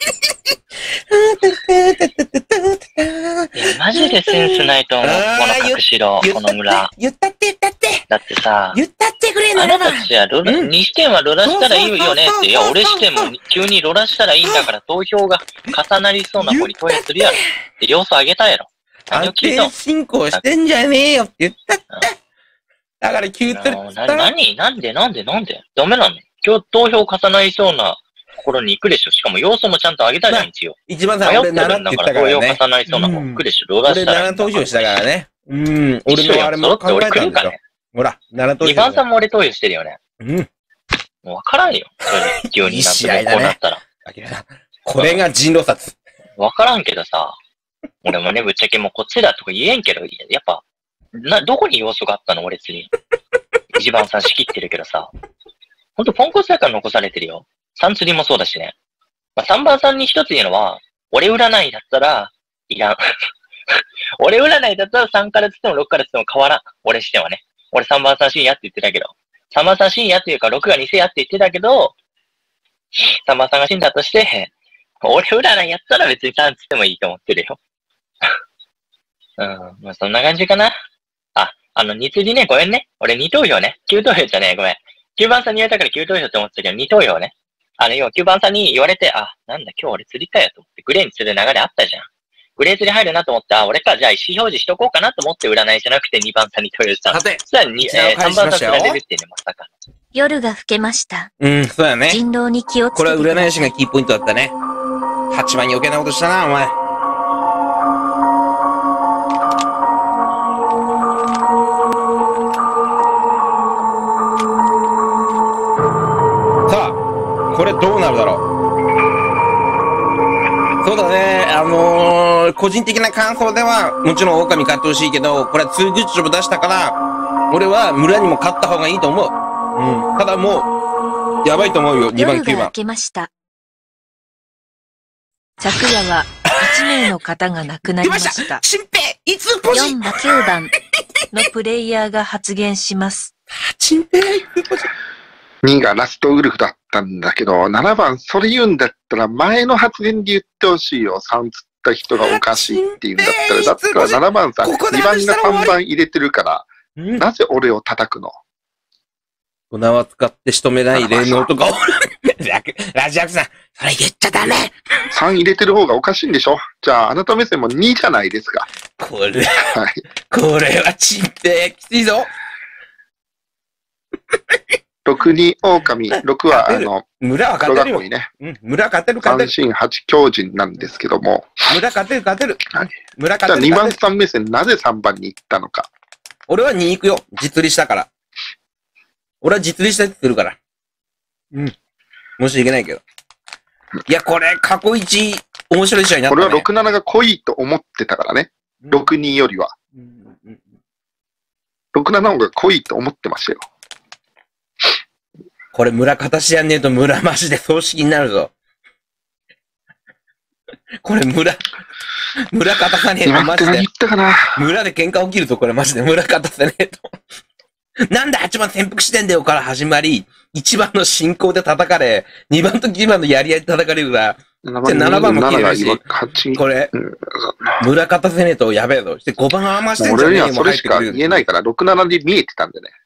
や、マジでセンスないと思う。この隠しろ、この村。 言ったって言ったって。 だってさ、 言ったってくれ、 あなたたちはロラ、うん、に視点はロラしたらいいよねって。いや、俺視点も急にロラしたらいいんだから投票が重なりそうな子に投票するやろ。って要素上げたやろ。 何を聞いたの？安定進行してんじゃねえよって言ったって。だから聞いてる。 な、何なんでなんでなんでダメなの？今日投票重なりそうなところに行くでしょ。しかも要素もちゃんと上げたじゃん、一応。 一番さ、俺ななって言ったからね。 投票重なりそうな方行くでしょ。ローラしたら。 俺なな投票したからね。うん。俺のあれも考えたんだよ。ほら、なな投票。 にばんさんも俺投票してるよね。 うん。 もうわからんよ。それ、急になってこうなったら。 これが人狼殺。 わからんけどさ。俺もね、ぶっちゃけもうこっちだとか言えんけど、やっぱ、な、どこに要素があったの俺次。一番さん仕切ってるけどさ。ほんとポンコツだから残されてるよ。さん釣りもそうだしね。まあ、さんばんさんに一つ言うのは、俺占いだったら、いらん。俺占いだったらさんからつってもろくからつっても変わらん。俺してはね。俺さんばんさん深夜って言ってたけど。さんばんさん深夜っていうかろくが偽やって言ってたけど、さんばんさんが死んだとして、俺占いやったら別にさんつってもいいと思ってるよ。うん、まあそんな感じかな。あ、あの、に釣りね、ごめんね。俺に投票ね。きゅう投票じゃねえ、ごめん。きゅうばんさんに言われたからきゅう投票って思ってたけど、に投票ね。あの、要はきゅうばんさんに言われて、あ、なんだ、今日俺釣りかよと思って、グレーに釣る流れあったじゃん。グレー釣り入るなと思って、あ、俺か、じゃあ意思表示しとこうかなと思って占いじゃなくてにばんさんに投票したの。そしたらに、えー、さんばんさん釣られるっていうね、まさか。 夜が更けました。 うん、そうやね。 人狼に気をつけて。 これは占い師がキーポイントだったね。はちばんに余計なことしたな、お前。これどうなるだろう。そうだね。あのー、個人的な感想では、もちろん狼勝ってほしいけど、これはツーグッジョブ出したから、俺は村にも勝った方がいいと思う。うん。ただもう、やばいと思うよ、にばん、きゅうばん。 夜が明けました。昨夜ははちめいの方が亡くなりました。 新平いつポジよんばん、きゅうばんのプレイヤーが発言します。 新平いつポジにがラストウルフだったんだけど、ななばんそれ言うんだったら前の発言で言ってほしいよ。さんつった人がおかしいって言うんだったら。だったらななばんさ、にばんがさんばん入れてるから、なぜ俺を叩くの？ 粉は使って仕留めない霊能とか。ラジアクさん、それ言っちゃダメ ! さん 入れてる方がおかしいんでしょ？じゃあ、あなた目線もにじゃないですか。 これ、はい、これはちんぺい、きついぞ。 ろくに狼、ろくはあの、 村は勝てるよ。 ね、 うん、村勝てる勝てる。 三進八強人なんですけども。 村勝てる勝てる。 はい、 村勝てる。 じゃあにばんさん目線、なぜさんばんに行ったのか。 俺はに行くよ。実利したから。俺は実利したって言ってるから。うん。申し訳ないけど。いや、これ、過去一、面白い試合になったね。 俺はろくななが濃いと思ってたからね。ろくによりは。ろくななの方が濃いと思ってましたよ。 これ村勝たしやんねえと村マジで葬式になるぞ。これ村、村勝たさねえとマジで。村で喧嘩起きるぞ、これマジで村勝たせねえと。なんではちばん潜伏してんだよから始まり、いちばんの進行で叩かれ、にばんときゅうばんのやり合いで叩かれるから、でななばんも消えるし、これ、村勝たせねえとやべえぞ。してごばん余してんじゃねえよ。 俺にはそれしか言えないから、ろくななで見えてたんでね。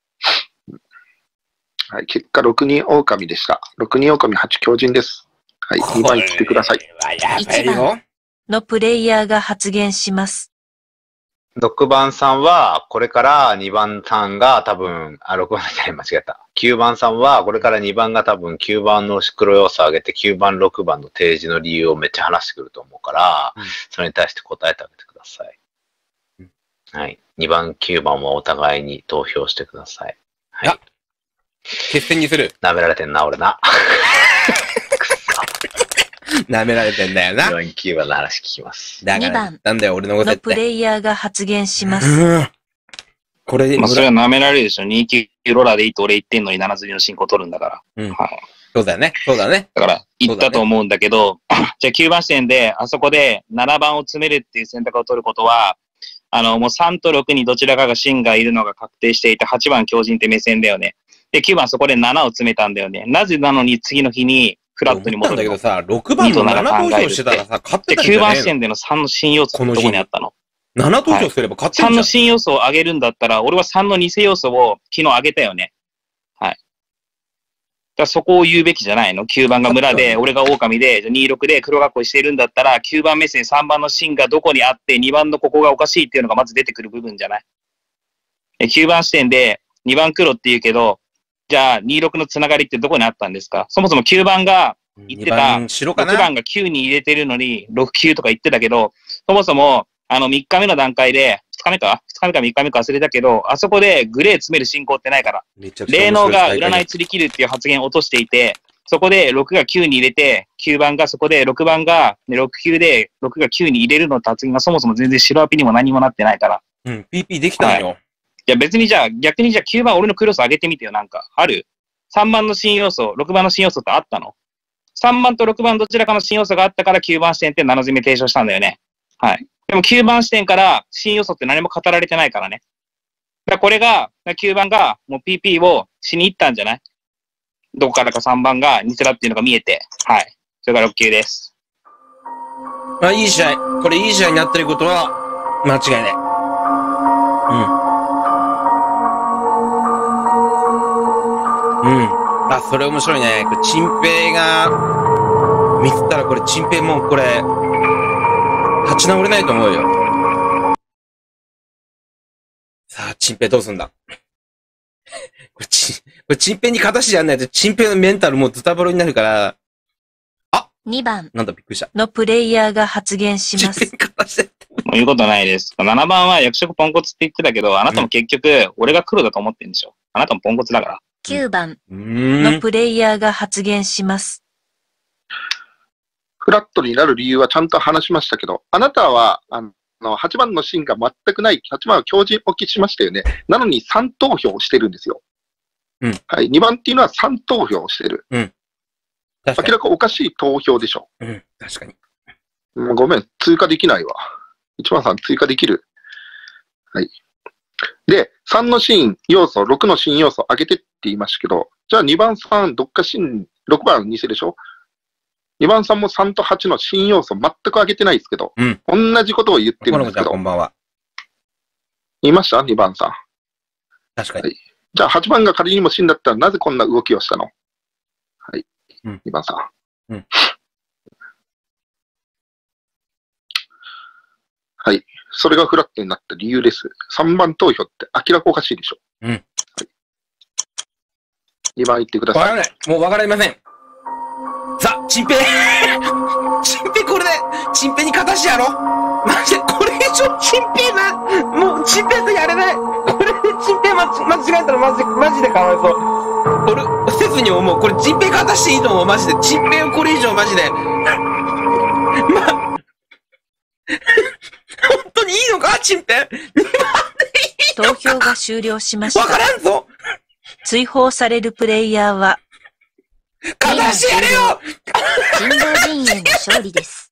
はい、結果ろくに狼でした。ろくに狼はち強人です。はい、にばん来てください。 いちばんのプレイヤーが発言します。 ろくばんさんは、これからにばんさんが多分、あ、ろくばんじゃない、間違えた。きゅうばんさんは、これからにばんが多分きゅうばんの黒要素を上げて、きゅうばん、ろくばんの提示の理由をめっちゃ話してくると思うから、うん、それに対して答えてあげてください。うん、はい。にばん、きゅうばんはお互いに投票してください。はい。 決戦にする。 舐められてんな、俺な。 舐められてんだよな。 よん、きゅうばんの話聞きます。 だから、なんだよ、俺のことのプレイヤーが発言します。 これで、 まあ、それは舐められるでしょ。にきゅうローラーでいいと俺言ってんのになな釣りの進行取るんだから。 うん。 はい。 そうだよね。そうだね。 だから、言ったと思うんだけど、じゃあきゅうばん視点で、あそこでななばんを詰めるっていう選択を取ることは、あの、もうさんとろくにどちらかが芯がいるのが確定していて、はちばん強靭って目線だよね。で、きゅうばんそこでななを詰めたんだよね。なぜなのに次の日にフラットに戻るの。 思ったんだけどさ、ろくばんのなな投票してたらさ、勝ってたんじゃねえの？ きゅうばん視点でのさんの新要素ってどこにあったの？ なな投票すれば勝ってるじゃん。 さんの新要素を上げるんだったら、俺はさんの偽要素を昨日上げたよね。はい。だからそこを言うべきじゃないの？ きゅう 番が村で、俺が狼で、にろくで黒囲いしているんだったら、きゅうばん目線さんばんの芯がどこにあって、にばんのここがおかしいっていうのがまず出てくる部分じゃない？きゅうばん視点でにばん黒って言うけど、じゃあにろくのつながりってどこにあったんですか？そもそもきゅうばんが言ってた、ろくばんがきゅうに入れてるのに、ろく、きゅうとか言ってたけど、そもそも、あのみっかめの段階で、ふつかめか ?ふつ 日目かみっかめか忘れたけど、あそこでグレー詰める進行ってないから。霊能が占い釣り切るっていう発言を落としていて、そこでろくがきゅうに入れて、きゅうばんがそこでろくばんが、ね、ろく、きゅうでろくがきゅうに入れるのって発言がそもそも全然白アピにも何もなってないから。 うん、ピーピー できたのよ。はい、 いや別にじゃあ、逆にじゃあきゅうばん俺のクロス上げてみてよ、なんか。ある ?さんばんの新要素、ろくばんの新要素ってあったの？ さん 番とろくばんどちらかの新要素があったからきゅうばん視点ってなな攻め提唱したんだよね。はい。でもきゅうばん視点から新要素って何も語られてないからね。だからこれが、きゅうばんがもう ピーピー をしに行ったんじゃない？どこからかさんばんが偽だっていうのが見えて。はい。それがろっ級です。 あ、いい試合。これいい試合になってることは間違いない。うん。うん。あ、それ面白いね。これ、チンペイが、見つったらこれ、チンペイもうこれ、立ち直れないと思うよ。さあ、チンペイどうすんだ。これ、ち、これ、チンペイに勝たしてやんないと、チンペイのメンタルもうズタボロになるから、あにばん。 なんだ、びっくりした。 のプレイヤーが発言します。 チンペイ勝たして。 もう言うことないです。ななばんは役職ポンコツって言ってたけど、あなたも結局、俺が黒だと思ってるんでしょ。あなたもポンコツだから。 きゅうばんのプレイヤーが発言します。 フラットになる理由はちゃんと話しましたけど、あなたは、あの、はちばんの芯が全くない、はちばんは強靭置きしましたよね。なのにさん投票をしてるんですよ。 うん。 はい。にばんっていうのはさん投票をしてる。 うん。 明らかおかしい投票でしょ。 うん。確かに。 もうごめん、追加できないわ。いちばんさん追加できる。はい。で、さんの芯要素、ろくの芯要素上げてって言いましたけど、じゃあにばんさん、どっか芯、ろくばん偽でしょ？ に 番さんもさんとはちの新要素全く上げてないですけど、 うん、 同じことを言ってるんですけど。 こんばんは。 言いました ?に 番さん。 確かに、 はい。じゃあはちばんが仮にも芯だったらなぜこんな動きをしたの？はい。うん、にばんさん。うん。はい。それがフラットになった理由です。さんばん投票って明らかおかしいでしょ。 うん。はい、 にばん言ってください。 わからない。もうわかりません。さあ、チンペイチンペイこれで、チンペイに勝たしてやろうマジで、これ以上チンペイな、もうチンペイとやれないこれでチンペイ間違えたらマジで、マジでかわいそう。俺、切に思う。これチンペイ勝たしていいと思う。マジで。チンペイをこれ以上マジで。ま、本当にいいのかチンペイ投票が終了しました。 わからんぞ追放されるプレイヤーは、 勝たしてやれよ人道陣営の勝利です。